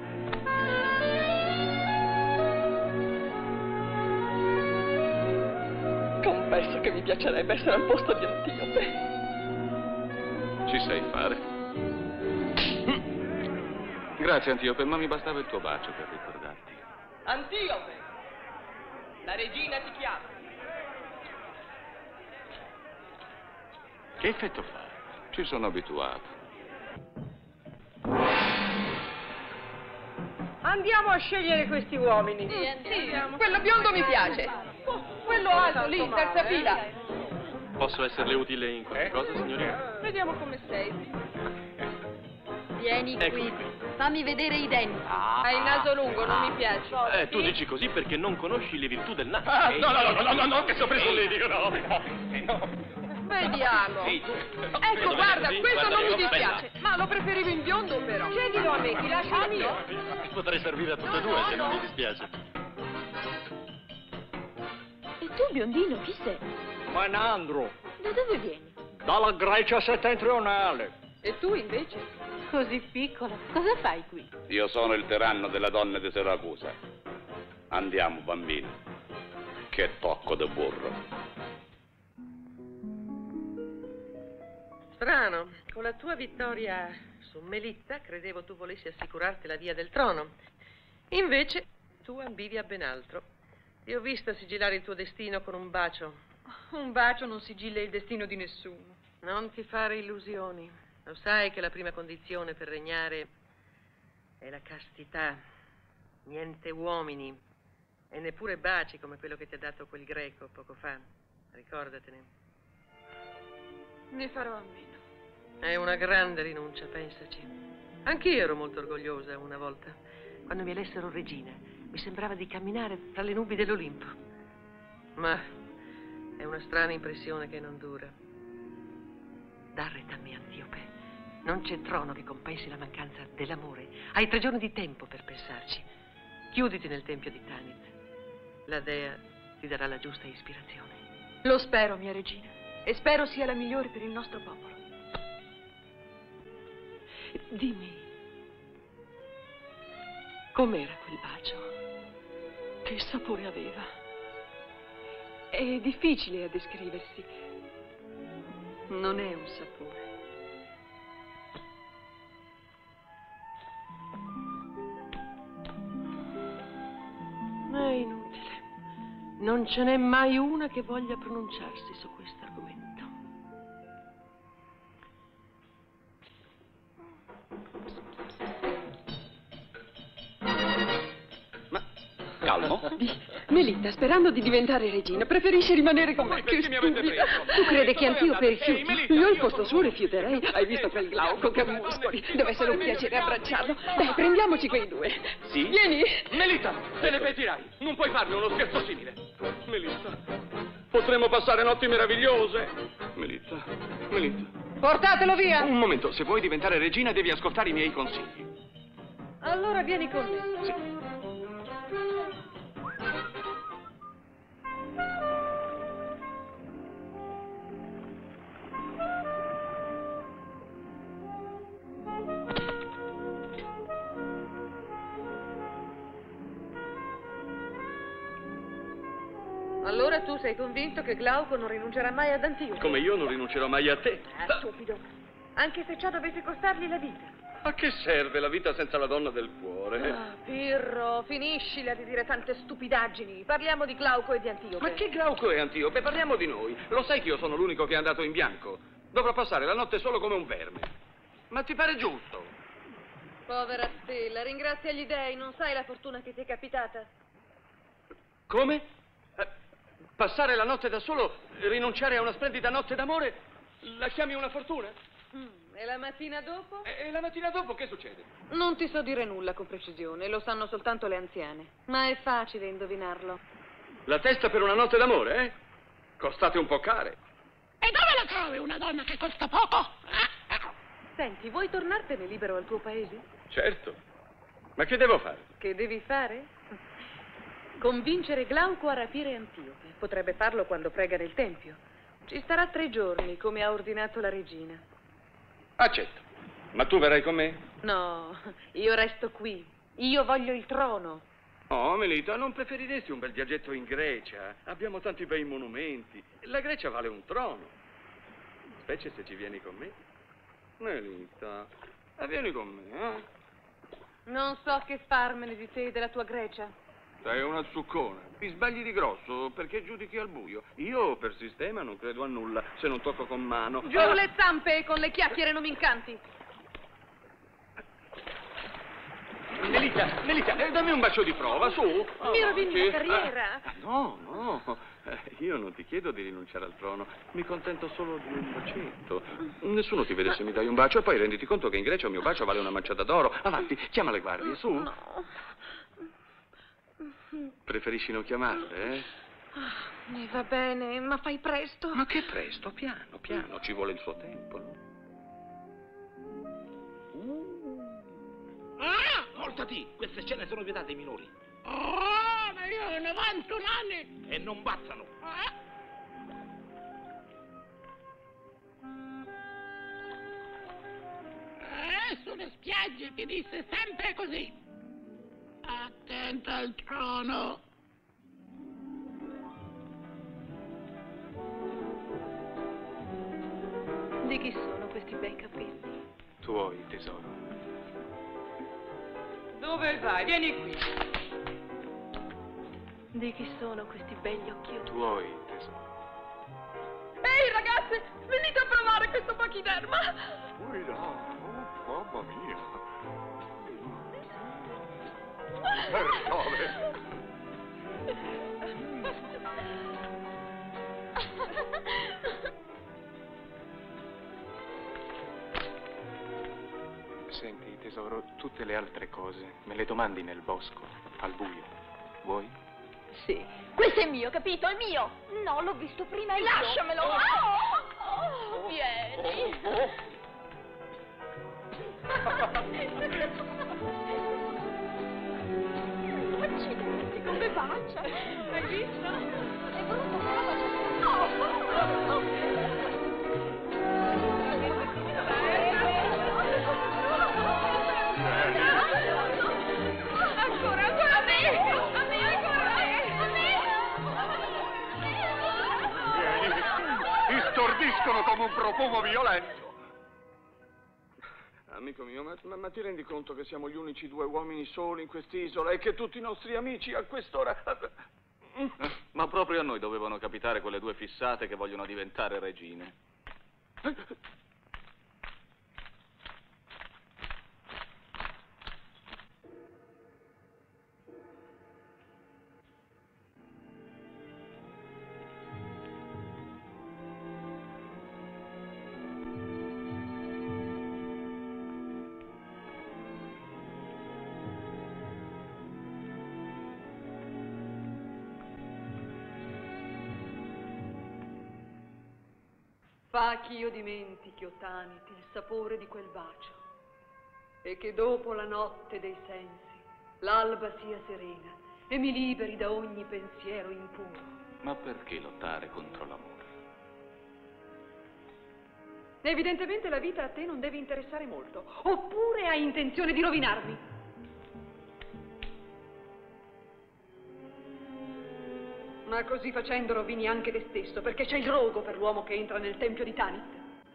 Speaker 5: Confesso che mi piacerebbe essere al posto di Antiope.
Speaker 7: Ci sai fare? Grazie, Antiope, ma mi bastava il tuo bacio per ricordarti.
Speaker 10: Antiope, la regina ti chiama.
Speaker 7: Che effetto fa? Ci sono abituato.
Speaker 11: Andiamo a scegliere questi uomini.
Speaker 10: Sì, quello biondo mi piace. Quello alto lì, in terza fila.
Speaker 3: Posso esserle utile in qualche cosa, signorina?
Speaker 10: Vediamo come sei.
Speaker 9: Vieni qui. Fammi vedere i denti.
Speaker 10: Hai il naso lungo, non mi piace.
Speaker 3: Tu dici così perché non conosci le virtù del naso.
Speaker 1: No, che sto preso lì, dico no.
Speaker 10: Vediamo. Ecco, guarda, questo non mi dispiace. Ma lo preferivo in biondo, però.
Speaker 11: Chiedilo a me, ti lascio il mio.
Speaker 3: Potrei servire a tutte e due se non mi dispiace.
Speaker 12: E tu, biondino, chi sei?
Speaker 5: Manandro,
Speaker 12: Da dove vieni?
Speaker 5: dalla Grecia settentrionale.
Speaker 10: E tu, invece?
Speaker 12: Così piccola. Cosa fai qui?
Speaker 7: Io sono il tiranno della donna di Siracusa. Andiamo, bambino. Che tocco di burro.
Speaker 11: Strano, con la tua vittoria su Melitta credevo tu volessi assicurarti la via del trono. Invece tu ambivi a ben altro. Ti ho vista sigillare il tuo destino con un bacio.
Speaker 9: Un bacio non sigilla il destino di nessuno.
Speaker 11: Non ti fare illusioni. Lo sai che la prima condizione per regnare è la castità. Niente uomini e neppure baci come quello che ti ha dato quel greco poco fa. Ricordatene.
Speaker 9: Ne farò a meno.
Speaker 11: È una grande rinuncia, pensaci. Anch'io ero molto orgogliosa una volta. Quando mi elessero regina, mi sembrava di camminare tra le nubi dell'Olimpo. Ma è una strana impressione che non dura. Darre a me, Antiope. Non c'è trono che compensi la mancanza dell'amore. Hai 3 giorni di tempo per pensarci. Chiuditi nel tempio di Tanit. La dea ti darà la giusta ispirazione.
Speaker 9: Lo spero, mia regina. E spero sia la migliore per il nostro popolo. Dimmi, com'era quel bacio? Che sapore aveva? È difficile a descriversi. Non è un sapore.
Speaker 11: È inutile. Non ce n'è mai una che voglia pronunciarsi su questo argomento.
Speaker 3: Calmo.
Speaker 9: Melita, sperando di diventare regina, preferisce rimanere con me. Che stupido. Tu credi che Antiope rifiuti? Io al posto suo rifiuterei. Hai visto quel Glauco che muscoli? Deve essere un piacere abbracciarlo. Dai, prendiamoci quei due.
Speaker 3: Sì?
Speaker 9: Vieni.
Speaker 3: Melita, te ne pentirai. Non puoi farmi uno scherzo simile. Melita, potremmo passare notti meravigliose. Melita.
Speaker 9: Portatelo via.
Speaker 3: Un momento, se vuoi diventare regina devi ascoltare i miei consigli.
Speaker 9: Allora vieni con me.
Speaker 3: Sì.
Speaker 10: Allora tu sei convinto che Glauco non rinuncerà mai ad Antiope?
Speaker 3: Come io non rinuncerò mai a te.
Speaker 10: Stupido. Anche se ciò dovesse costargli la vita.
Speaker 3: A che serve la vita senza la donna del cuore?
Speaker 10: Pirro, finiscila di dire tante stupidaggini. Parliamo di Glauco e di Antiope.
Speaker 3: Ma che Glauco e Antiope? Parliamo di noi. Lo sai che io sono l'unico che è andato in bianco. Dovrò passare la notte solo come un verme. Ma ti pare giusto?
Speaker 10: Povera Stella, ringrazia gli dei, non sai la fortuna che ti è capitata.
Speaker 3: Come? Passare la notte da solo, rinunciare a una splendida notte d'amore, la chiami una fortuna?
Speaker 10: E la mattina dopo?
Speaker 3: E la mattina dopo che succede?
Speaker 10: Non ti so dire nulla con precisione, lo sanno soltanto le anziane. Ma è facile indovinarlo.
Speaker 3: La testa per una notte d'amore, eh? Costate un po' care.
Speaker 8: E dove la trovi una donna che costa poco?
Speaker 10: Senti, vuoi tornartene libero al tuo paese?
Speaker 3: Certo. Ma che devo fare?
Speaker 10: Che devi fare? Convincere Glauco a rapire Antiope. Potrebbe farlo quando prega nel tempio. Ci starà 3 giorni, come ha ordinato la regina.
Speaker 3: Accetto. Ma tu verrai con me?
Speaker 10: No, io resto qui. Io voglio il trono.
Speaker 3: Oh, Melita, non preferiresti un bel viaggetto in Grecia? Abbiamo tanti bei monumenti. La Grecia vale un trono. Specie se ci vieni con me. Melita, vieni con me, eh?
Speaker 10: Non so che farmene di te e della tua Grecia.
Speaker 3: Sei una zuccona. Ti sbagli di grosso perché giudichi al buio. Io per sistema non credo a nulla se non tocco con mano.
Speaker 10: Giù le zampe, con le chiacchiere non mi incanti.
Speaker 3: Melita, dammi un bacio di prova, su.
Speaker 10: Mi rovini la carriera.
Speaker 3: No. Io non ti chiedo di rinunciare al trono. Mi contento solo di un bacetto. Nessuno ti vede se mi dai un bacio e poi renditi conto che in Grecia un mio bacio vale una manciata d'oro. Avanti, chiama le guardie, su.
Speaker 10: No.
Speaker 3: Preferisci non chiamarle, eh?
Speaker 10: Va bene, ma fai presto.
Speaker 3: Ma che presto? Piano, ci vuole il suo tempo, no?
Speaker 6: Voltati! Queste scene sono vietate ai minori.
Speaker 8: Oh, ma io ho 91 anni!
Speaker 6: E non bastano.
Speaker 8: Sulle spiagge ti disse sempre così. Attenta al trono.
Speaker 10: Di chi sono questi bei capelli?
Speaker 3: Tuoi, tesoro.
Speaker 11: Dove vai? Vieni qui.
Speaker 10: Di chi sono questi begli occhiotti?
Speaker 3: Tuoi, tesoro.
Speaker 10: Ehi ragazze, venite a provare questo pachiderma.
Speaker 2: Mamma mia.
Speaker 3: Perdone.
Speaker 13: Senti, tesoro, tutte le altre cose me le domandi nel bosco, al buio. Vuoi?
Speaker 12: Sì. Questo è mio, capito? È mio! No, l'ho visto prima io. Lasciamelo! Oh, vieni! Accidenti, come bacia! Hai visto? È brutto, però
Speaker 10: Ancora me! A me ancora!
Speaker 3: Ti stordiscono come un profumo violento. Amico mio, ma ti rendi conto che siamo gli unici due uomini soli in quest'isola e che tutti i nostri amici a quest'ora...
Speaker 7: Ma proprio a noi dovevano capitare quelle due fissate che vogliono diventare regine.
Speaker 9: Fa che io dimentichi, o Tanit, il sapore di quel bacio, e che dopo la notte dei sensi l'alba sia serena e mi liberi da ogni pensiero impuro.
Speaker 7: Ma perché lottare contro l'amore?
Speaker 9: Evidentemente la vita a te non deve interessare molto, oppure hai intenzione di rovinarmi. Ma così facendo rovini anche te stesso, perché c'è il rogo per l'uomo che entra nel tempio di Tanit.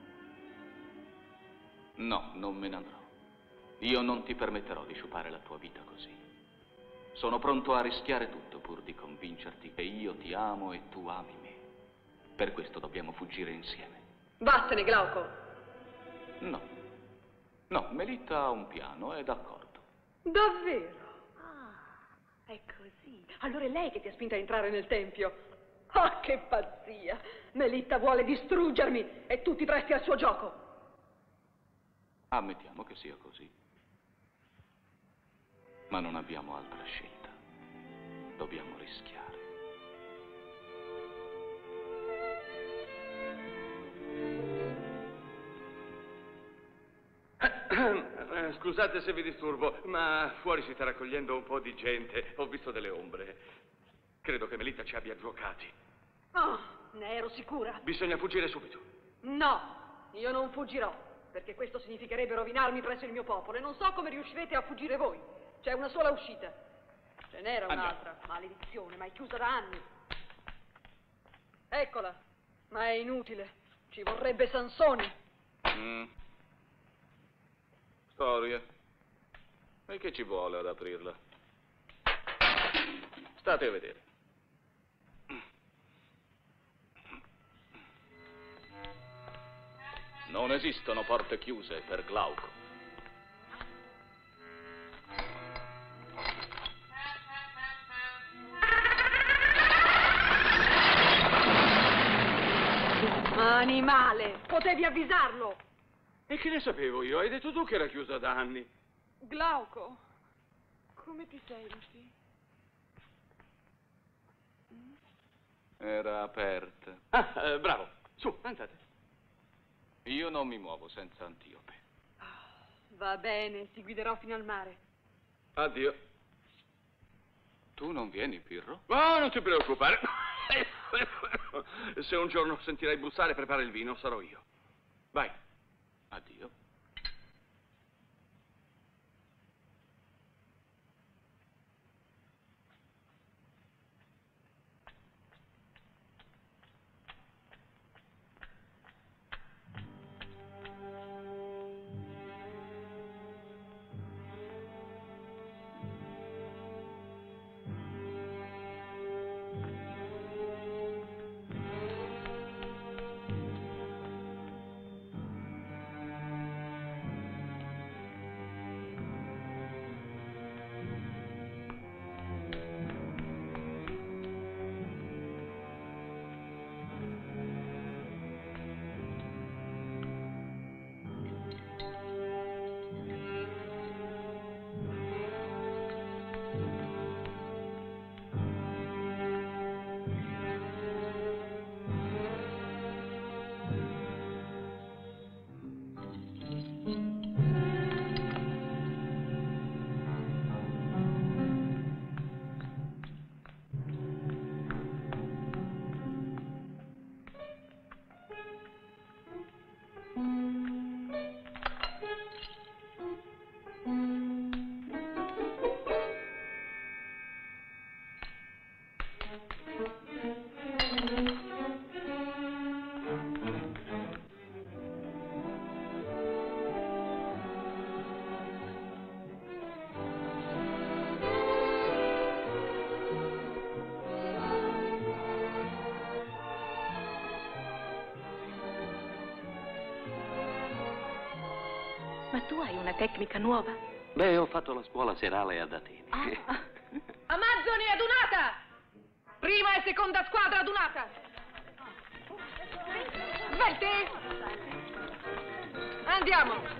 Speaker 7: No, non me ne andrò. Io non ti permetterò di sciupare la tua vita così. Sono pronto a rischiare tutto pur di convincerti che io ti amo e tu ami me. Per questo dobbiamo fuggire insieme.
Speaker 9: Vattene, Glauco!
Speaker 7: No. No, Melitta ha un piano, è d'accordo.
Speaker 9: Davvero? È così. Allora è lei che ti ha spinta a entrare nel tempio. Ah, che pazzia! Melitta vuole distruggermi e tu ti presti al suo gioco.
Speaker 7: Ammettiamo che sia così. Ma non abbiamo altra scelta. Dobbiamo rischiare.
Speaker 3: Scusate se vi disturbo, ma fuori si sta raccogliendo un po' di gente. Ho visto delle ombre. Credo che Melitta ci abbia giocati.
Speaker 9: Oh, ne ero sicura.
Speaker 3: Bisogna fuggire subito.
Speaker 9: No, io non fuggirò, perché questo significherebbe rovinarmi presso il mio popolo e non so come riuscirete a fuggire voi. C'è una sola uscita. Ce n'era un'altra, maledizione, ma è chiusa da anni. Eccola, ma è inutile. Ci vorrebbe Sansone.
Speaker 7: Storia. E che ci vuole ad aprirla? State a vedere. Non esistono porte chiuse per Glauco.
Speaker 9: Animale, potevi avvisarlo.
Speaker 3: E che ne sapevo io? Hai detto tu che era chiusa da anni.
Speaker 9: Glauco, come ti senti?
Speaker 7: Era aperta.
Speaker 3: Bravo. Su, andate.
Speaker 7: Io non mi muovo senza Antiope.
Speaker 9: Va bene, ti guiderò fino al mare.
Speaker 3: Addio.
Speaker 7: Tu non vieni, Pirro?
Speaker 3: Oh, non ti preoccupare. Se un giorno sentirai bussare, prepara il vino, sarò io. Vai.
Speaker 7: Addio.
Speaker 12: Ma tu hai una tecnica nuova?
Speaker 14: Beh, ho fatto la scuola serale ad Atene.
Speaker 10: Amazzoni adunata! Prima e seconda squadra adunata! Svelti! Andiamo!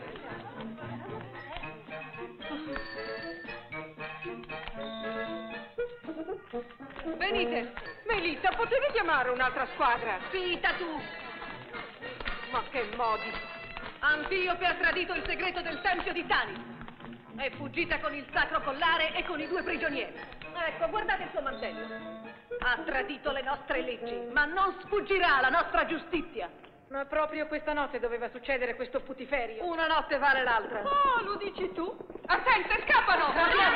Speaker 10: Venite! Melissa, potevi chiamare un'altra squadra? Zitta tu! Ma che modi! Antiope ha tradito il segreto del tempio di Tanis. È fuggita con il sacro collare e con i 2 prigionieri. Ecco, guardate il suo mantello. Ha tradito le nostre leggi, ma non sfuggirà alla nostra giustizia. Ma proprio questa notte doveva succedere questo putiferio. Una notte vale l'altra. Oh, lo dici tu? Attente, scappano!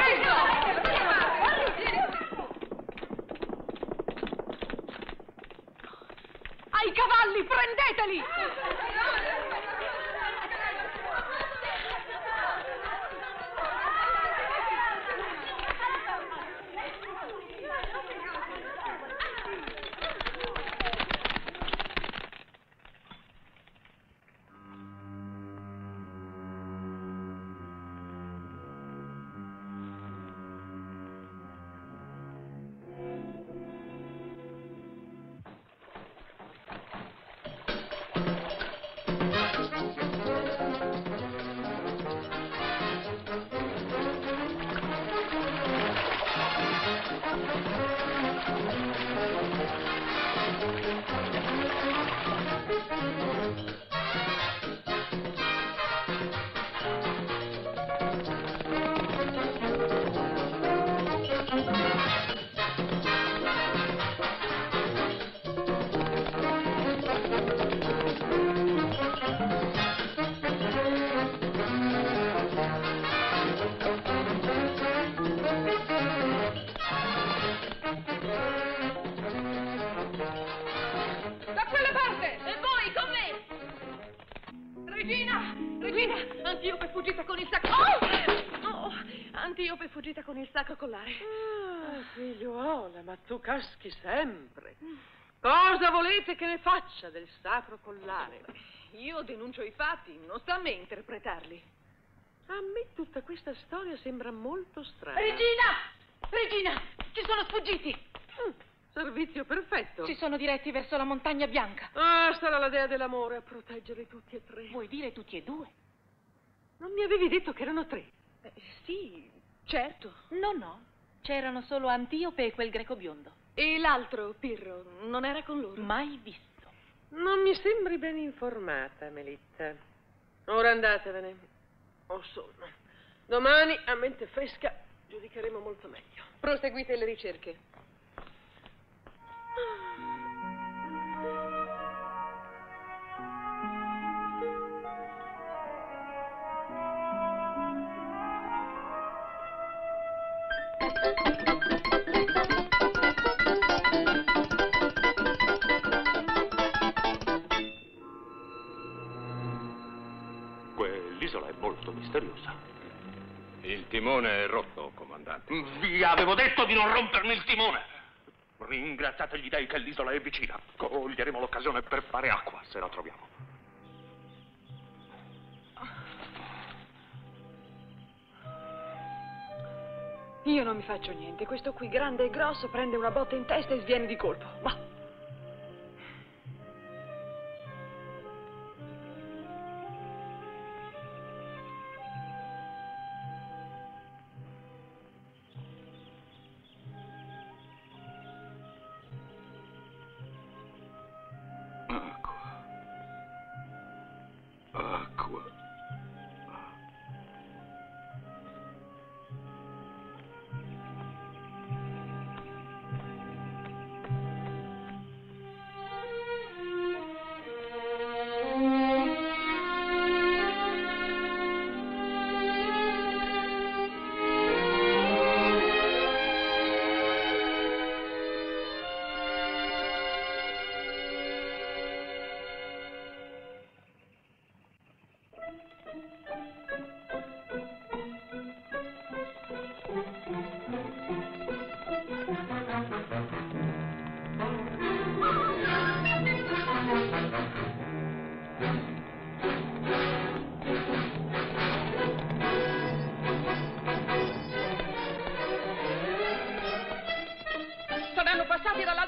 Speaker 10: Ai cavalli, prendeteli! Antiope è fuggita con il sacro... Oh! Antiope è fuggita con il sacro collare.
Speaker 11: Ah, figliuola, ma tu caschi sempre. Cosa volete che ne faccia del sacro collare?
Speaker 10: Io denuncio i fatti, non sta a me interpretarli.
Speaker 11: A me tutta questa storia sembra molto strana.
Speaker 10: Regina! Regina! Ci sono sfuggiti!
Speaker 11: Servizio perfetto.
Speaker 10: Si sono diretti verso la montagna bianca.
Speaker 11: Ah, sarà la dea dell'amore a proteggere tutti e 3.
Speaker 10: Vuoi dire tutti e 2?
Speaker 11: Non mi avevi detto che erano 3?
Speaker 10: Sì, certo.
Speaker 9: No. C'erano solo Antiope e quel greco biondo.
Speaker 10: E l'altro, Pirro, non era con loro?
Speaker 9: Mai visto.
Speaker 11: Non mi sembri ben informata, Melitta. Ora andatevene. Ho sonno. Domani, a mente fresca, giudicheremo molto meglio.
Speaker 10: Proseguite le ricerche.
Speaker 15: Quell'isola è molto misteriosa.
Speaker 16: Il timone è rotto, comandante.
Speaker 15: Vi avevo detto di non rompermi il timone! Ringraziate gli dei che l'isola è vicina. Coglieremo l'occasione per fare acqua, se la troviamo.
Speaker 10: Io non mi faccio niente. Questo qui grande e grosso prende una botta in testa e sviene di colpo. Ma...
Speaker 15: Acqua.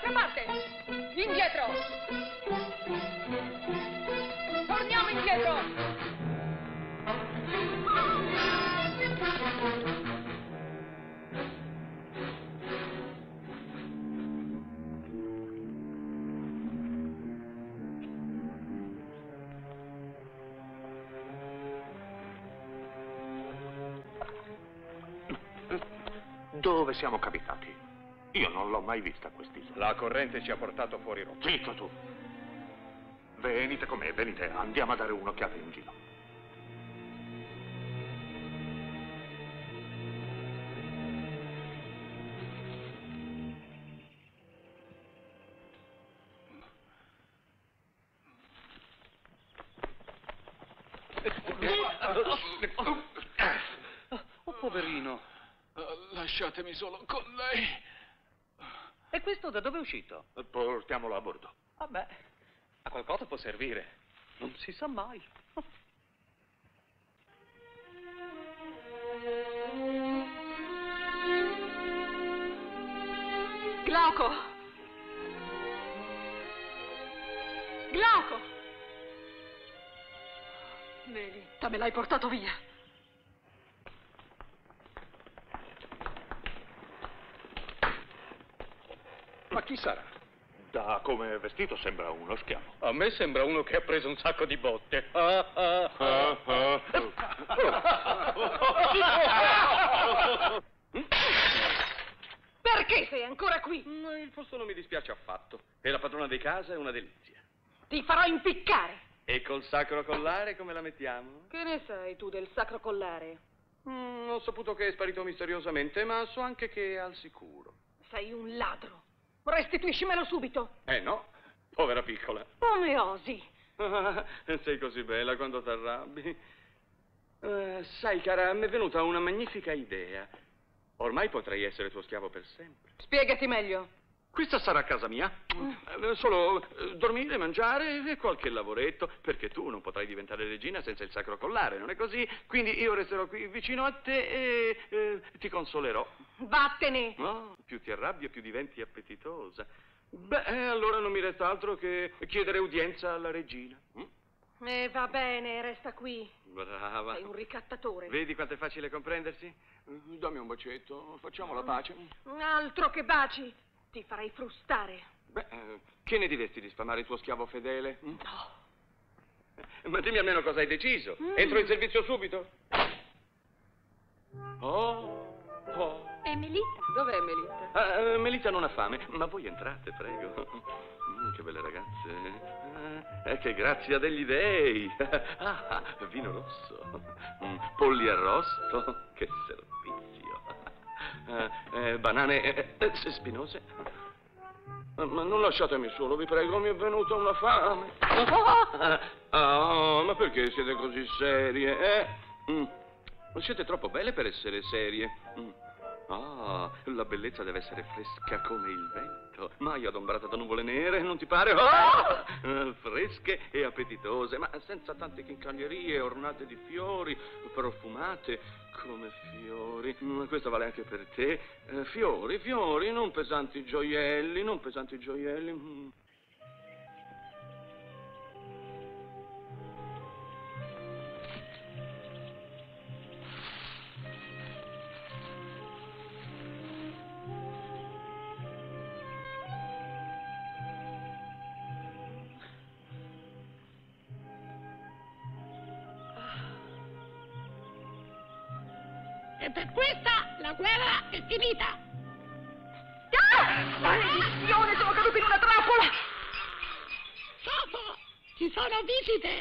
Speaker 10: dall'altra parte! Indietro! Torniamo indietro!
Speaker 15: Dove siamo capitati? Io non l'ho mai vista quest'isola.
Speaker 16: La corrente ci ha portato fuori rotta.
Speaker 15: Zitto tu. Venite con me, venite. Andiamo a dare un'occhiata in giro.
Speaker 3: Oh, poverino. Lasciatemi solo con lei.
Speaker 14: E questo da dove è uscito?
Speaker 15: Portiamolo a bordo.
Speaker 14: Vabbè, a qualcosa può servire. Non si sa mai.
Speaker 9: Glauco! Glauco! Melitta, me l'hai portato via.
Speaker 15: Ma chi sarà? Da come è vestito sembra uno schiavo.
Speaker 16: A me sembra uno che ha preso un sacco di botte.
Speaker 10: Perché sei ancora qui?
Speaker 3: Il posto non mi dispiace affatto. E la padrona di casa è una delizia.
Speaker 10: Ti farò impiccare.
Speaker 3: E col sacro collare come la mettiamo?
Speaker 10: Che ne sai tu del sacro collare?
Speaker 3: Ho saputo che è sparito misteriosamente, ma so anche che è al sicuro.
Speaker 10: Sei un ladro. Restituiscimelo subito.
Speaker 3: No, povera piccola.
Speaker 10: Come osi?
Speaker 3: Sei così bella quando t'arrabbi. Sai, cara, mi è venuta una magnifica idea. Ormai potrei essere tuo schiavo per sempre.
Speaker 10: Spiegati meglio.
Speaker 3: Questa sarà casa mia. Solo dormire, mangiare e qualche lavoretto, perché tu non potrai diventare regina senza il sacro collare, non è così? Quindi io resterò qui vicino a te e ti consolerò.
Speaker 10: Vattene!
Speaker 3: No, più ti arrabbia, più diventi appetitosa. Beh, allora non mi resta altro che chiedere udienza alla regina.
Speaker 10: Va bene, resta qui.
Speaker 3: Brava.
Speaker 10: Sei un ricattatore.
Speaker 3: Vedi quanto è facile comprendersi? Dammi un bacetto, facciamo la pace.
Speaker 10: Altro che baci. Ti farei frustare.
Speaker 3: Beh, che ne diresti di sfamare il tuo schiavo fedele?
Speaker 10: No.
Speaker 3: Ma dimmi almeno cosa hai deciso. Entro in servizio subito.
Speaker 12: E Melitta?
Speaker 10: Dov'è Melitta?
Speaker 3: Melitta non ha fame, ma voi entrate, prego. Che belle ragazze. Che grazia degli dei. Vino rosso. Polli arrosto. Che servizio. Banane spinose. Ma non lasciatemi solo, vi prego, mi è venuta una fame. Ma perché siete così serie? Siete troppo belle per essere serie. La bellezza deve essere fresca come il vento, mai adombrata da nuvole nere, non ti pare? Fresche e appetitose, ma senza tante chincaglierie, ornate di fiori, profumate come fiori. Questo vale anche per te. Fiori, fiori, non pesanti gioielli, non pesanti gioielli.
Speaker 8: E per questa la guerra è finita.
Speaker 10: Maledizione, sono caduto in una trappola!
Speaker 8: Sofo, ci sono visite.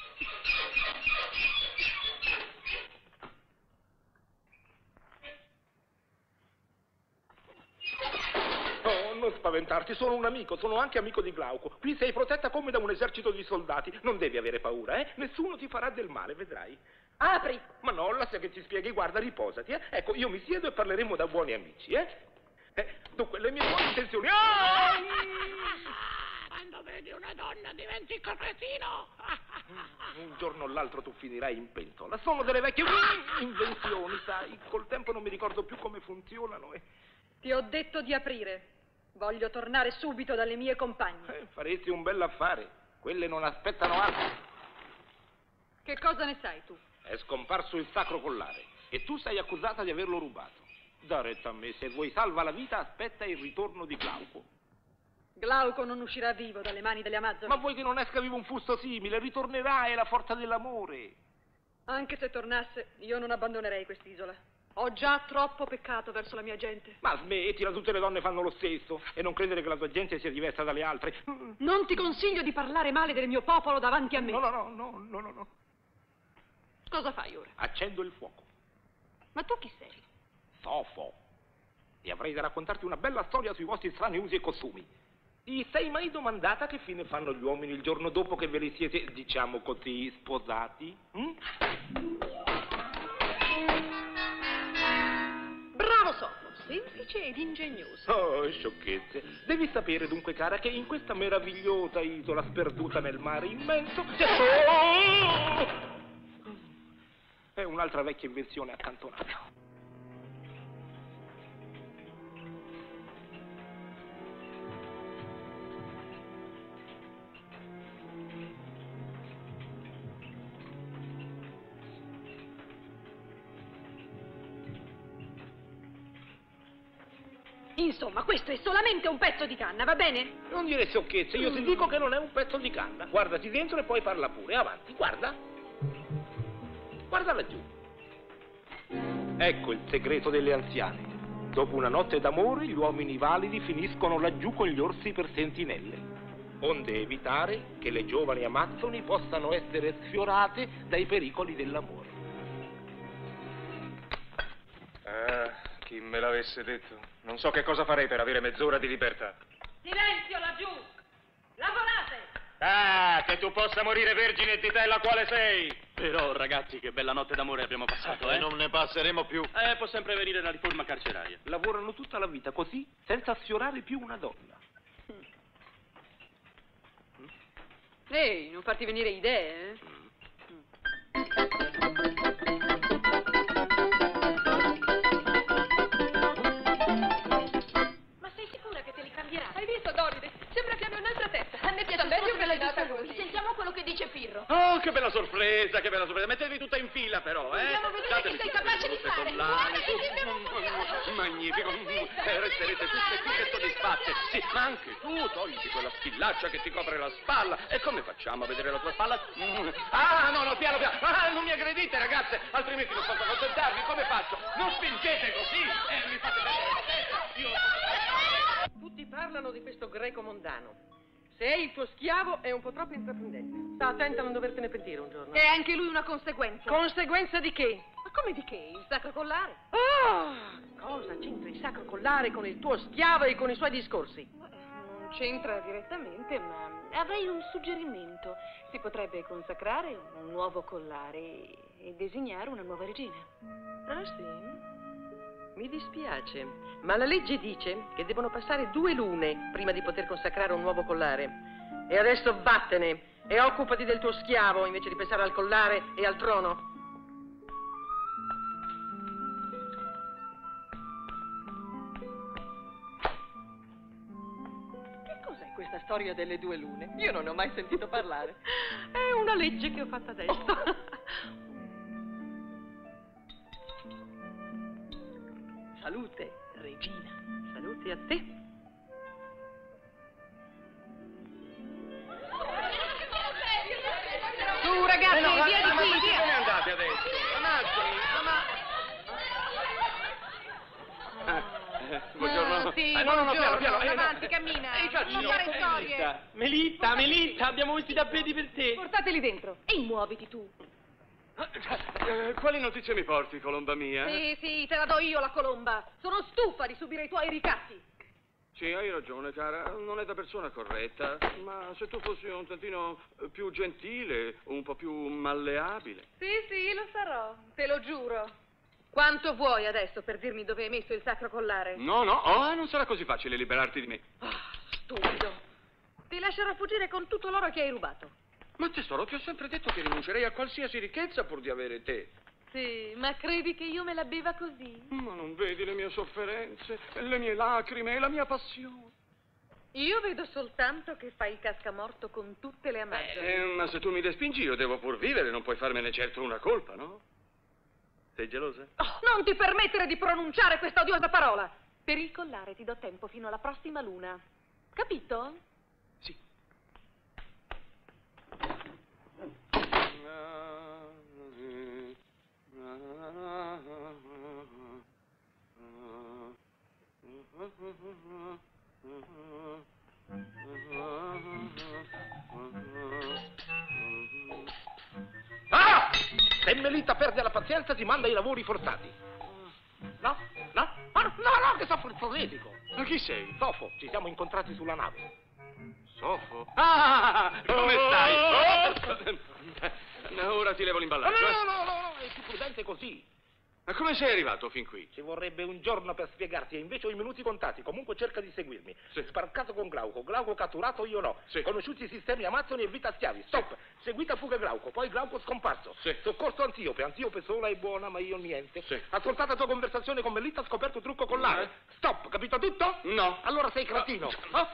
Speaker 17: Oh, non spaventarti, sono un amico, sono anche amico di Glauco. Qui sei protetta come da un esercito di soldati. Non devi avere paura, eh? Nessuno ti farà del male, vedrai.
Speaker 10: Apri!
Speaker 17: Ma no, lascia che ti spieghi, guarda, riposati, eh? Ecco, io mi siedo e parleremo da buoni amici, eh? Dunque, le mie buone intenzioni...
Speaker 8: Quando vedi una donna diventi cretino.
Speaker 17: Un giorno o l'altro tu finirai in pentola. Sono delle vecchie invenzioni, sai. Col tempo non mi ricordo più come funzionano e...
Speaker 9: Ti ho detto di aprire. Voglio tornare subito dalle mie compagne.
Speaker 17: Faresti un bell'affare. Quelle non aspettano altro.
Speaker 9: Che cosa ne sai tu?
Speaker 17: È scomparso il sacro collare e tu sei accusata di averlo rubato. Da retta a me, se vuoi salva la vita, aspetta il ritorno di Glauco.
Speaker 9: Glauco non uscirà vivo dalle mani delle Amazzoni.
Speaker 17: Ma vuoi che non esca vivo un fusto simile? Ritornerà, è la forza dell'amore.
Speaker 9: Anche se tornasse, io non abbandonerei quest'isola. Ho già troppo peccato verso la mia gente.
Speaker 17: Ma smettila, tutte le donne fanno lo stesso. E non credere che la tua gente sia diversa dalle altre.
Speaker 9: Non ti consiglio di parlare male del mio popolo davanti a me.
Speaker 17: No.
Speaker 9: Cosa fai ora?
Speaker 17: Accendo il fuoco.
Speaker 9: Ma tu chi sei?
Speaker 17: Sofo. E avrei da raccontarti una bella storia sui vostri strani usi e costumi. Ti sei mai domandata che fine fanno gli uomini il giorno dopo che ve li siete, diciamo così, sposati?
Speaker 9: Bravo Sofo, semplice ed ingegnoso.
Speaker 17: Oh, sciocchezze. Devi sapere dunque, cara, che in questa meravigliosa isola sperduta nel mare immenso è un'altra vecchia invenzione accantonata.
Speaker 9: Insomma, questo è solamente un pezzo di canna, va bene?
Speaker 17: Non dire sciocchezze, io ti dico che non è un pezzo di canna. Guardati dentro e poi parla pure. Avanti, guarda. Guarda laggiù. Ecco il segreto delle anziane. Dopo una notte d'amore, gli uomini validi finiscono laggiù con gli orsi per sentinelle, onde evitare che le giovani amazzoni possano essere sfiorate dai pericoli dell'amore.
Speaker 13: Chi me l'avesse detto? Non so che cosa farei per avere mezz'ora di libertà.
Speaker 11: Silenzio laggiù! Lavorate!
Speaker 3: Ah, che tu possa morire vergine di te la quale sei! Però, ragazzi, che bella notte d'amore abbiamo passato,
Speaker 2: Non ne passeremo più.
Speaker 3: Può sempre venire la riforma carceraria.
Speaker 17: Lavorano tutta la vita così, senza sfiorare più una donna.
Speaker 9: Ehi, non farti venire idee, eh?
Speaker 12: Ma sei sicura che te li cambierà?
Speaker 10: Hai visto, Doride? Sembra che abbia un'altra testa.
Speaker 12: A me piace
Speaker 10: meglio che l'hai
Speaker 12: data
Speaker 10: data così.
Speaker 12: Sentiamo quello che dice Pirro.
Speaker 3: Oh, che bella sorpresa, che bella sorpresa. Mettetevi tutta in fila, però,
Speaker 12: Vogliamo vedere
Speaker 3: Datemi
Speaker 12: che sei
Speaker 3: tutte
Speaker 12: capace di
Speaker 3: queste
Speaker 12: fare.
Speaker 3: collane,
Speaker 12: Guarda,
Speaker 3: magnifico. Resterete tutte qui che soddisfatte. Sì, ma anche tu, togliti quella spillaccia che ti copre la spalla. E come facciamo a vedere la tua spalla? Ah, no, piano. Ah, non mi aggredite, ragazze, altrimenti non posso contentarvi. Come faccio? Non spingete così e mi fate vedere la testa.
Speaker 11: Tutti parlano di questo greco mondano. Se è il tuo schiavo è un po' troppo intraprendente. Sta attenta a non dovertene pentire un giorno.
Speaker 9: È anche lui una conseguenza.
Speaker 11: Conseguenza di che?
Speaker 9: Ma come di che? Il sacro collare?
Speaker 11: Oh! Cosa c'entra il sacro collare con il tuo schiavo e con i suoi discorsi?
Speaker 10: Non c'entra direttamente, ma avrei un suggerimento. Si potrebbe consacrare un nuovo collare e designare una nuova regina.
Speaker 11: Ah, sì? Mi dispiace, ma la legge dice che devono passare 2 lune prima di poter consacrare un nuovo collare. E adesso vattene e occupati del tuo schiavo invece di pensare al collare e al trono. Che cos'è questa storia delle 2 lune? Io non ne ho mai sentito parlare. È una legge che ho fatta adesso. Salute, regina. Salute a te.
Speaker 10: Tu, ragazzi, via di qui, via!
Speaker 3: Dove ne andate adesso? Buongiorno.
Speaker 10: Sì,
Speaker 3: no,
Speaker 10: buongiorno.
Speaker 3: piano.
Speaker 10: Avanti, cammina. Non fare storie.
Speaker 5: Melitta, abbiamo vestiti da piedi per te.
Speaker 10: Portateli dentro e muoviti tu.
Speaker 3: Quali notizie mi porti, colomba mia?
Speaker 10: Sì, te la do io la colomba. Sono stufa di subire i tuoi ricatti.
Speaker 3: Sì, hai ragione, cara. Non è da persona corretta. Ma se tu fossi un tantino più gentile, un po' più malleabile.
Speaker 10: Sì, lo sarò. Te lo giuro. Quanto vuoi adesso per dirmi dove hai messo il sacro collare?
Speaker 3: No, non sarà così facile liberarti di me.
Speaker 10: Stupido. Ti lascerò fuggire con tutto l'oro che hai rubato.
Speaker 3: Ma tesoro, ti ho sempre detto che rinuncerei a qualsiasi ricchezza pur di avere te.
Speaker 10: Sì, ma credi che io me la beva così?
Speaker 3: Ma non vedi le mie sofferenze, le mie lacrime e la mia passione?
Speaker 11: Io vedo soltanto che fai il cascamorto con tutte le amazzoni.
Speaker 3: Ma se tu mi respingi io devo pur vivere, non puoi farmene certo una colpa, no? Sei gelosa?
Speaker 10: Oh, non ti permettere di pronunciare questa odiosa parola! Per il collare ti do tempo fino alla prossima luna. Capito?
Speaker 3: Sì.
Speaker 17: Ah! Se Melita perde la pazienza ti manda ai lavori forzati. No? No? No, che soffro il frenetico.
Speaker 3: Ma chi sei?
Speaker 17: Sofo, ci siamo incontrati sulla nave.
Speaker 3: Sofo? Ah! Come stai? Ora ti levo l'imballaggio.
Speaker 17: No, è più prudente così.
Speaker 3: Ma come sei arrivato fin qui?
Speaker 17: Ci vorrebbe un giorno per spiegarti e invece ho i minuti contati. Comunque cerca di seguirmi.
Speaker 3: Sì.
Speaker 17: Sbarcato con Glauco, Glauco catturato, io no.
Speaker 3: Sì.
Speaker 17: Conosciuti i sistemi Amazzoni e vita schiavi. Stop.
Speaker 3: Sì.
Speaker 17: Seguita fuga Glauco, poi Glauco scomparso.
Speaker 3: Sì.
Speaker 17: Soccorso Antiope, Antiope sola e buona, ma io niente.
Speaker 3: Sì.
Speaker 17: Ascoltata tua conversazione con Melita, scoperto trucco collare. Stop, capito tutto?
Speaker 3: No.
Speaker 17: Allora sei cretino.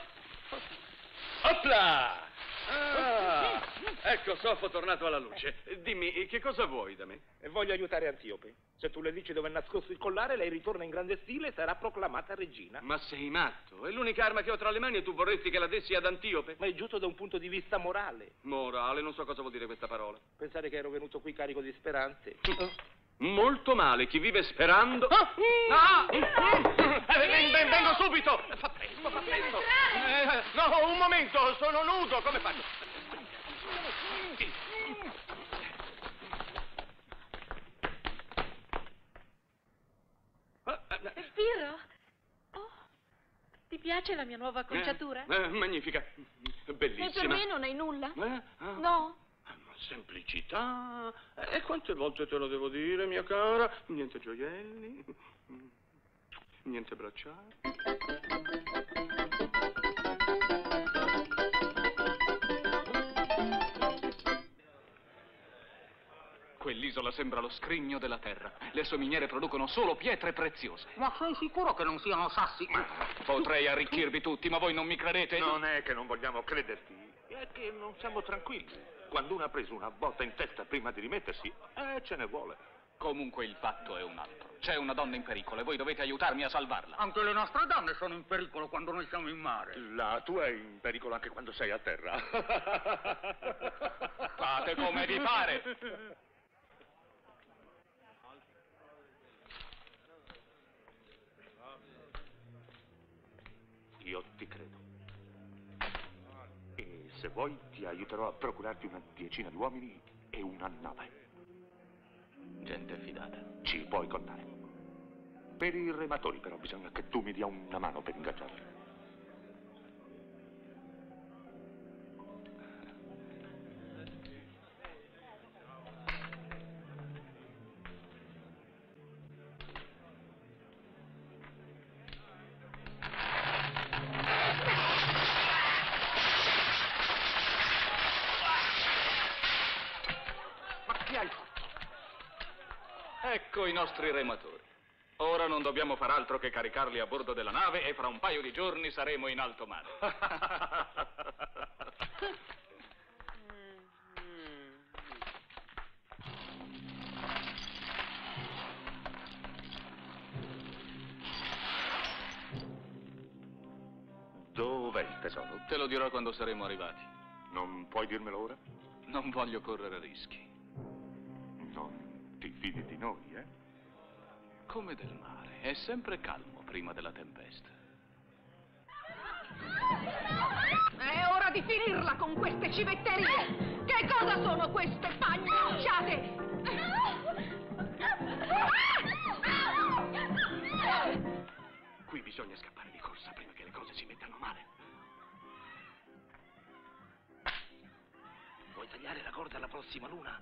Speaker 3: Opla! Ah, ecco, Sofo tornato alla luce. Dimmi, che cosa vuoi da me?
Speaker 17: E voglio aiutare Antiope. Se tu le dici dove è nascosto il collare, lei ritorna in grande stile e sarà proclamata regina.
Speaker 3: Ma sei matto? È l'unica arma che ho tra le mani e tu vorresti che la dessi ad Antiope?
Speaker 17: Ma è giusto da un punto di vista morale.
Speaker 3: Morale? Non so cosa vuol dire questa parola.
Speaker 17: Pensare che ero venuto qui carico di speranze.
Speaker 3: Molto male, chi vive sperando... Vengo subito! Fa presto! No, un momento, sono nudo, come faccio?
Speaker 12: Spiro? Oh, ti piace la mia nuova acconciatura?
Speaker 3: Magnifica, bellissima.
Speaker 12: E per me non hai nulla?
Speaker 3: Ah.
Speaker 12: No.
Speaker 3: Semplicità. E quante volte te lo devo dire, mia cara? Niente gioielli, niente bracciali.
Speaker 7: Quell'isola sembra lo scrigno della terra. Le sue miniere producono solo pietre preziose.
Speaker 18: Ma sei sicuro che non siano sassi?
Speaker 7: Potrei arricchirvi tutti, ma voi non mi credete?
Speaker 15: Non è che non vogliamo crederti, è che non siamo tranquilli. Quando uno ha preso una botta in testa prima di rimettersi, ce ne vuole.
Speaker 7: Comunque il fatto è un altro. C'è una donna in pericolo e voi dovete aiutarmi a salvarla.
Speaker 18: Anche le nostre donne sono in pericolo quando noi siamo in mare.
Speaker 15: La tua è in pericolo anche quando sei a terra.
Speaker 7: Fate come vi pare.
Speaker 15: Io ti credo. E se vuoi ti aiuterò a procurarti una decina di uomini e una nave.
Speaker 7: Gente fidata.
Speaker 15: Ci puoi contare. Per i rematori però bisogna che tu mi dia una mano per ingaggiarli.
Speaker 7: Ecco i nostri rematori. Ora non dobbiamo far altro che caricarli a bordo della nave e fra un paio di giorni saremo in alto mare.
Speaker 15: Dov'è il tesoro?
Speaker 7: Te lo dirò quando saremo arrivati.
Speaker 15: Non puoi dirmelo ora?
Speaker 7: Non voglio correre rischi.
Speaker 15: Non ti fidi di noi, eh?
Speaker 7: Come del mare, è sempre calmo prima della tempesta.
Speaker 10: È ora di finirla con queste civetterie! Che cosa sono queste pagnocciate?
Speaker 3: Qui bisogna scappare di corsa prima che le cose si mettano male.
Speaker 17: Vuoi tagliare la corda alla prossima luna?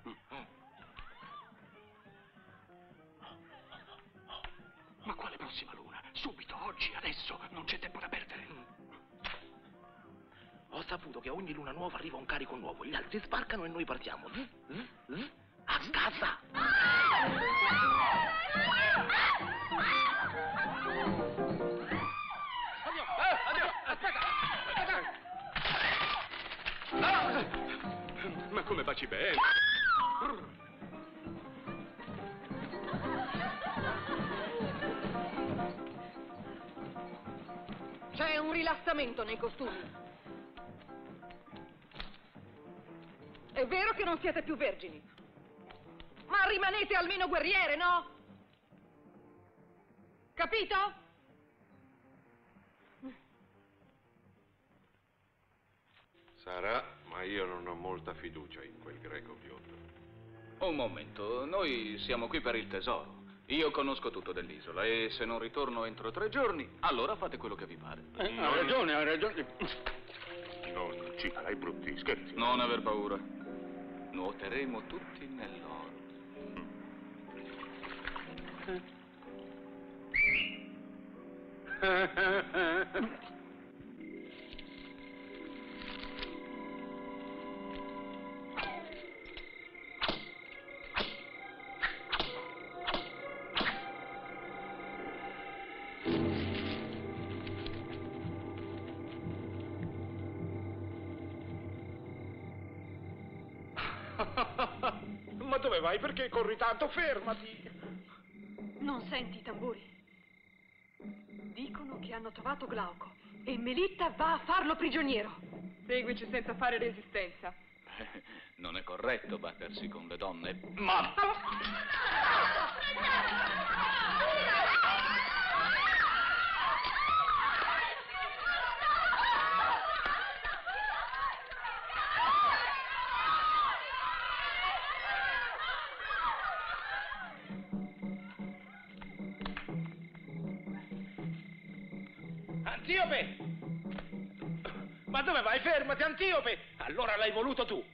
Speaker 3: Ma quale prossima luna? Subito, oggi, adesso, non c'è tempo da perdere.
Speaker 17: Ho saputo che a ogni luna nuova arriva un carico nuovo, gli altri sbarcano e noi partiamo. A casa!
Speaker 3: Addio, aspetta! come baci bene.
Speaker 10: C'è un rilassamento nei costumi. È vero che non siete più vergini, ma rimanete almeno guerriere, no? Capito?
Speaker 16: Sarà, ma io non ho molta fiducia in quel greco biondo.
Speaker 7: Un momento, noi siamo qui per il tesoro. Io conosco tutto dell'isola e se non ritorno entro 3 giorni, allora fate quello che vi pare.
Speaker 1: Ha ragione, ha ragione.
Speaker 16: Non ci farai brutti scherzi.
Speaker 7: Non aver paura. Nuoteremo tutti nell'oro.
Speaker 17: Ma dove vai? Perché corri tanto? Fermati!
Speaker 9: Non senti i tamburi? Dicono che hanno trovato Glauco e Melitta va a farlo prigioniero.
Speaker 19: Seguici senza fare resistenza.
Speaker 7: Non è corretto battersi con le donne, ma...
Speaker 17: Antiope! Ma dove vai? Fermati, Antiope! Allora l'hai voluto tu.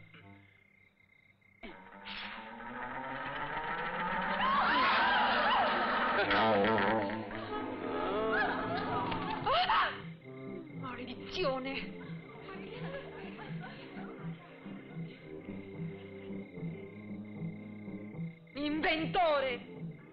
Speaker 9: Maledizione! Inventore!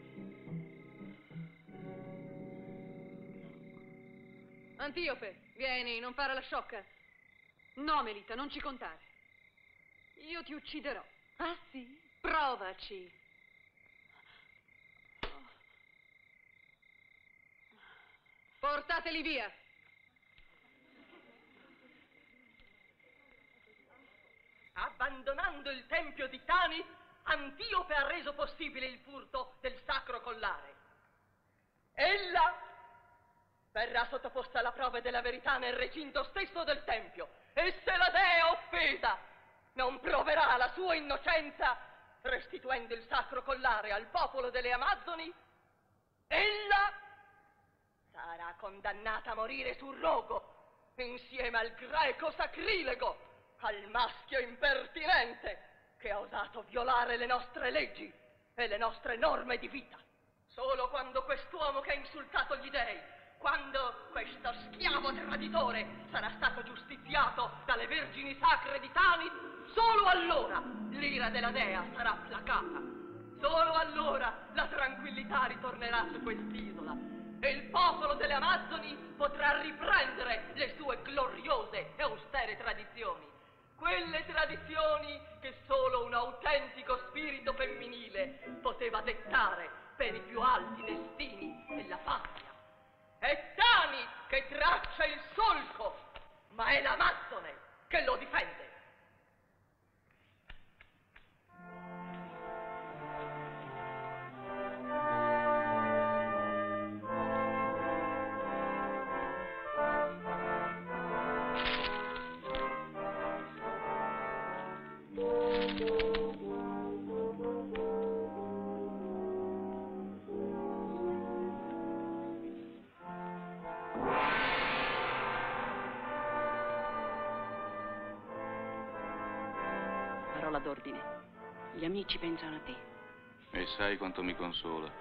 Speaker 10: Antiope, vieni, non fare la sciocca.
Speaker 9: No, Melitta, non ci contare. Io ti ucciderò.
Speaker 10: Ah, sì? Provaci. Portateli via.
Speaker 11: Abbandonando il tempio di Tanit, Antiope ha reso possibile il furto del sacro collare. Ella verrà sottoposta alla prova della verità nel recinto stesso del tempio, e se la dea offesa non proverà la sua innocenza, restituendo il sacro collare al popolo delle Amazzoni, ella sarà condannata a morire sul rogo, insieme al greco sacrilego, al maschio impertinente che ha osato violare le nostre leggi e le nostre norme di vita. Solo quando quest'uomo che ha insultato gli dei, quando questo schiavo traditore sarà stato giustiziato dalle vergini sacre di Tanit, solo allora l'ira della dea sarà placata. Solo allora la tranquillità ritornerà su quest'isola e il popolo delle Amazzoni potrà riprendere le sue gloriose e austere tradizioni. Quelle tradizioni che solo un autentico spirito femminile poteva dettare per i più alti destini della patria. È Tanit che traccia il solco, ma è l'Amazzone che lo difende.
Speaker 20: Parola d'ordine. Gli amici pensano a te.
Speaker 7: E sai quanto mi consola.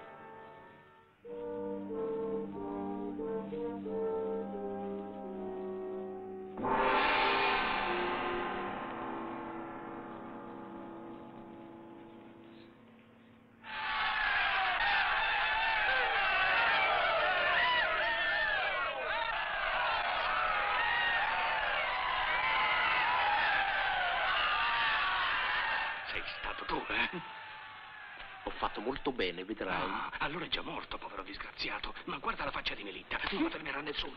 Speaker 15: Sei stato tu, eh?
Speaker 17: Ho fatto molto bene, vedrai.
Speaker 15: Ah, allora è già morto, povero disgraziato. Ma guarda la faccia di Melitta, non la fermerà nessuno.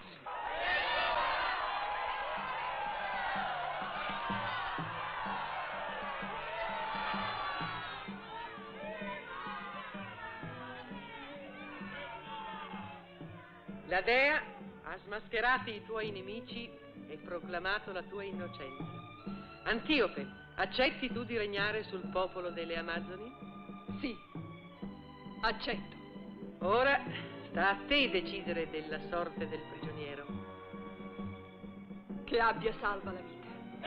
Speaker 11: La dea ha smascherato i tuoi nemici e proclamato la tua innocenza. Antiope, accetti tu di regnare sul popolo delle Amazzoni?
Speaker 9: Sì, accetto.
Speaker 11: Ora sta a te decidere della sorte del prigioniero.
Speaker 9: Che abbia salva la vita.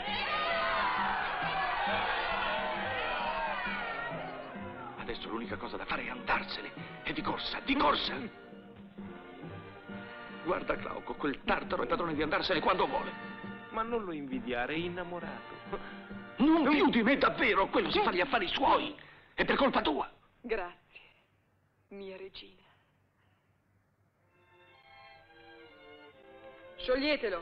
Speaker 15: Adesso l'unica cosa da fare è andarsene. E di corsa, di corsa! Guarda Glauco, quel tartaro è padrone di andarsene quando vuole.
Speaker 17: Ma non lo invidiare, è innamorato.
Speaker 15: Non più di me, davvero! Quello si fa gli affari suoi! È per colpa tua!
Speaker 9: Grazie, mia regina. Scioglietelo.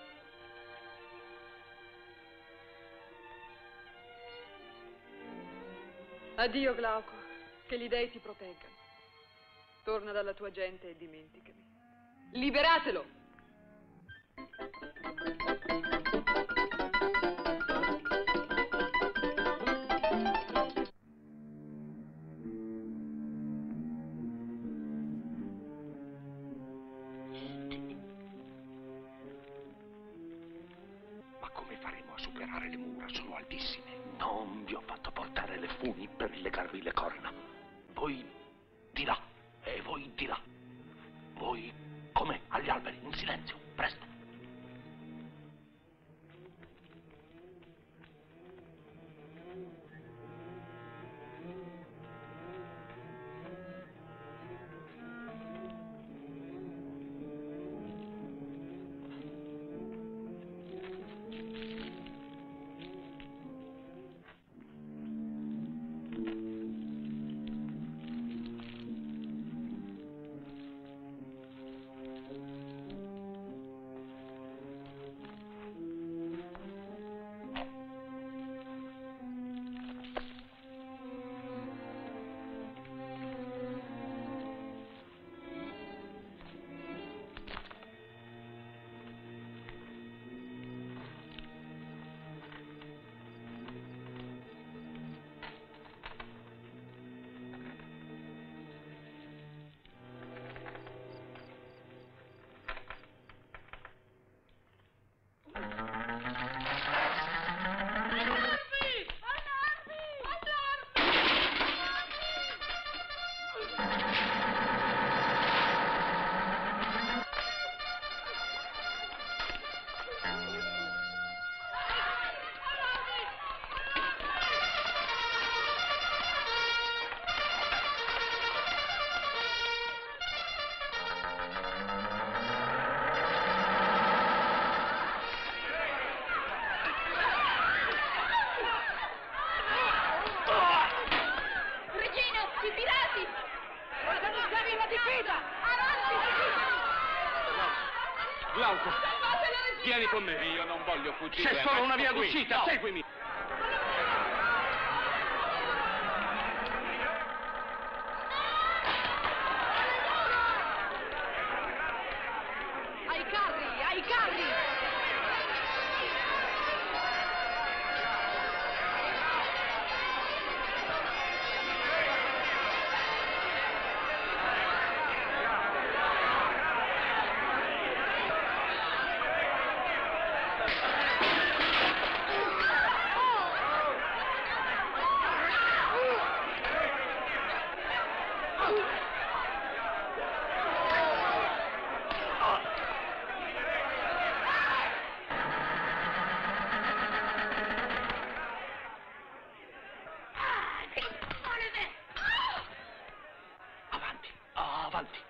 Speaker 9: Addio, Glauco. Che gli dei ti proteggano. Torna dalla tua gente e dimenticami. Liberatelo!
Speaker 15: Ma come faremo a superare le mura? Sono altissime. Non vi ho fatto portare le funi per legarvi le corna. Voi di là e voi di là. Voi come? Agli alberi, in silenzio, presto.
Speaker 3: Glauco, vieni con me. Io non voglio fuggire.
Speaker 15: C'è solo una via d'uscita,
Speaker 3: no.
Speaker 15: Seguimi.
Speaker 10: Ai carri, ai carri!
Speaker 15: Avanti.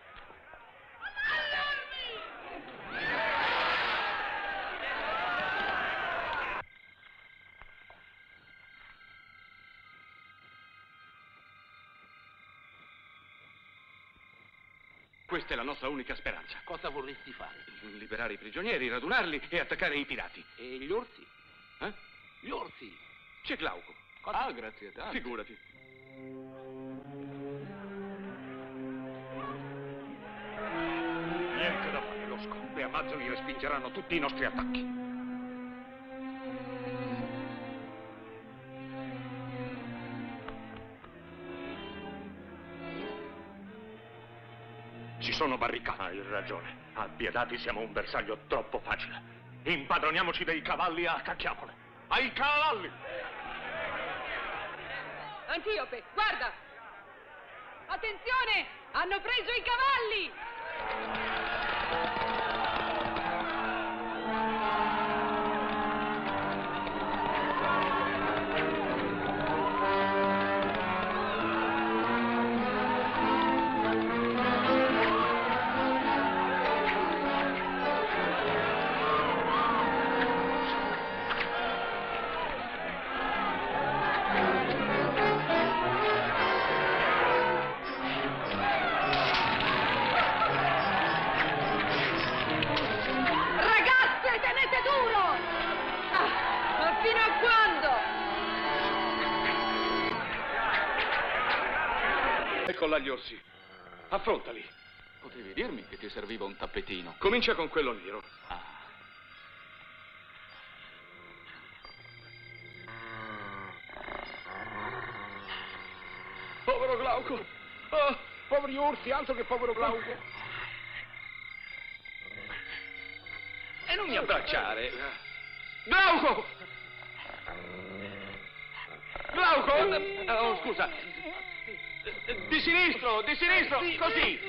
Speaker 3: Questa è la nostra unica speranza.
Speaker 17: Cosa vorresti fare?
Speaker 3: Liberare i prigionieri, radunarli e attaccare i pirati.
Speaker 17: E gli orsi?
Speaker 3: Eh?
Speaker 17: Gli orsi!
Speaker 3: C'è Glauco. Ah, grazie tanto. Figurati.
Speaker 15: Niente da fare, Losco. Le Amazzoni respingeranno tutti i nostri attacchi. Ci sono barricate. Hai ragione. A Piedati siamo un bersaglio troppo facile. Impadroniamoci dei cavalli e attacchiamole. Ai cavalli!
Speaker 9: Antiope, guarda! Attenzione! Hanno preso i cavalli!
Speaker 3: Ecco là gli orsi. Affrontali.
Speaker 7: Potevi dirmi che ti serviva un tappetino.
Speaker 3: Comincia con quello nero.
Speaker 7: Ah.
Speaker 3: Povero Glauco.
Speaker 17: Oh, poveri orsi, altro che povero Glauco.
Speaker 3: E non mi abbracciare. Glauco! Glauco! Oh, scusa. Di sinistro, così.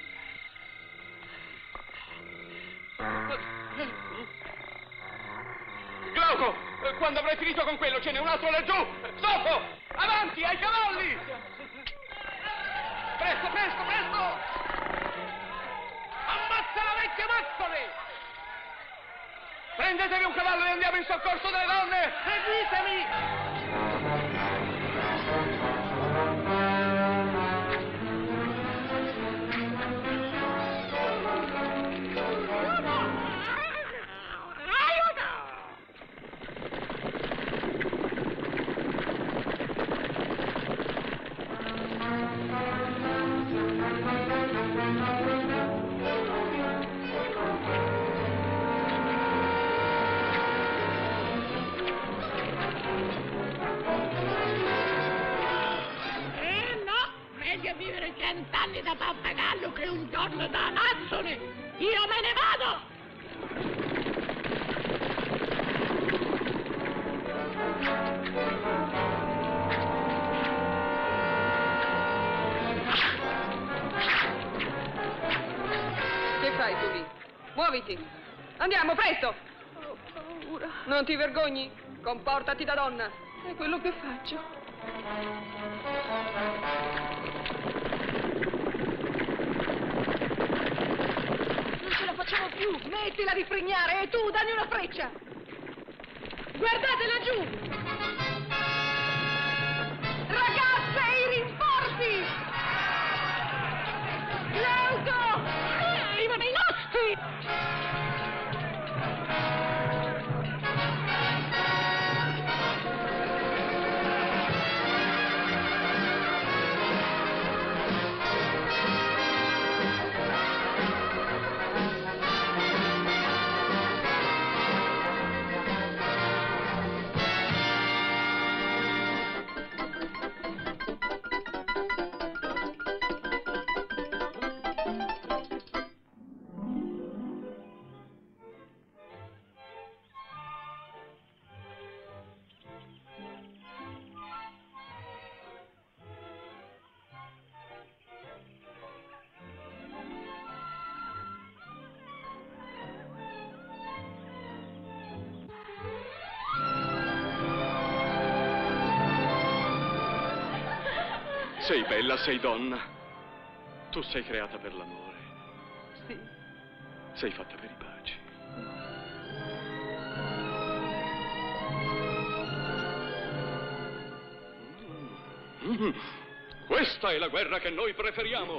Speaker 3: Glauco, quando avrai finito con quello ce n'è un altro laggiù. Dopo, avanti, ai cavalli. Presto, presto, presto. Ammazza la vecchia mazzole. Prendetevi un cavallo e andiamo in soccorso delle donne. Seguitemi.
Speaker 8: Vivere 100 anni da pappagallo che un giorno da amazzone. Io me ne vado!
Speaker 9: Che fai tu lì? Muoviti! Andiamo, presto!
Speaker 11: Ho paura.
Speaker 9: Non ti vergogni? Comportati da donna!
Speaker 11: È quello che faccio.
Speaker 9: Non ce la facciamo più! Smettila di frignare e tu dammi una freccia! Guardate laggiù! Ragazze, i rinforzi! Glauco!
Speaker 8: Arrivano i nostri!
Speaker 3: Sei bella, sei donna. Tu sei creata per l'amore.
Speaker 9: Sì.
Speaker 3: Sei fatta per i baci. Questa è la guerra che noi preferiamo.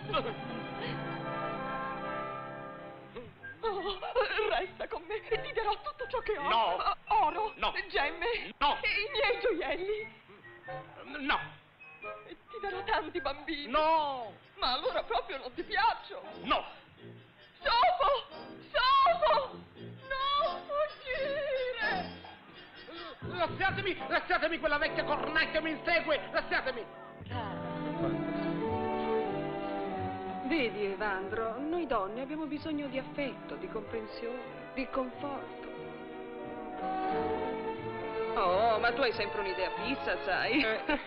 Speaker 11: Oh, resta con me e ti darò tutto ciò che ho.
Speaker 15: No.
Speaker 11: Oro,
Speaker 15: No.
Speaker 11: gemme
Speaker 15: No.
Speaker 11: e i miei gioielli.
Speaker 17: No.
Speaker 11: E ti darà tanti bambini.
Speaker 17: No.
Speaker 11: Ma allora proprio non ti piaccio.
Speaker 17: No.
Speaker 11: Sofo! Sofo! Non fuggire!
Speaker 17: Lasciatemi, quella vecchia cornacchia mi insegue, lasciatemi!
Speaker 9: Vedi, Evandro, noi donne abbiamo bisogno di affetto, di comprensione, di conforto. Oh, ma tu hai sempre un'idea fissa, sai?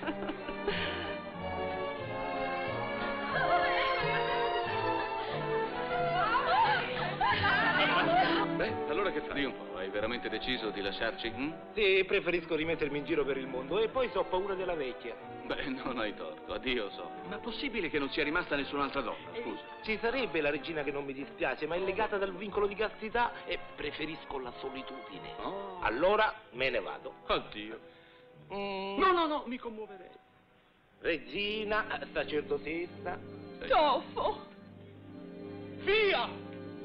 Speaker 3: Beh, allora che fai? Di un po', hai veramente deciso di lasciarci?
Speaker 17: Sì, preferisco rimettermi in giro per il mondo e poi so paura della vecchia.
Speaker 3: Beh, non hai torto, addio so. Ma è possibile che non sia rimasta nessun'altra donna, scusa?
Speaker 17: Ci sarebbe la regina che non mi dispiace, ma è legata dal vincolo di castità e preferisco la solitudine.
Speaker 3: Oh.
Speaker 17: Allora me ne vado.
Speaker 3: Addio. No, mi commuoverei.
Speaker 17: Regina, sacerdotessa.
Speaker 11: Sofo!
Speaker 17: Via!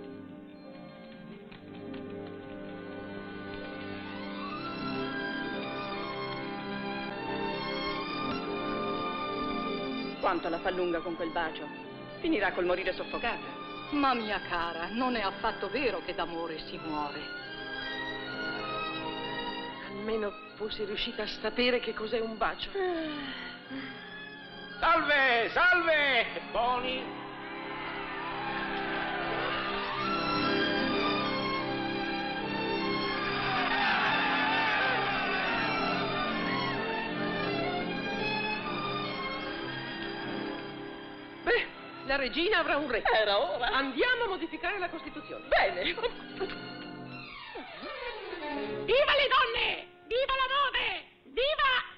Speaker 20: Quanto la fa lunga con quel bacio? Finirà col morire soffocata.
Speaker 10: Ma mia cara, non è affatto vero che d'amore si muore.
Speaker 11: Almeno fossi riuscita a sapere che cos'è un bacio.
Speaker 17: Salve, salve! Boni!
Speaker 11: Beh, la regina avrà un re. Era ora. Andiamo a modificare la Costituzione. Bene.
Speaker 8: Viva le donne! Viva l'amore! Viva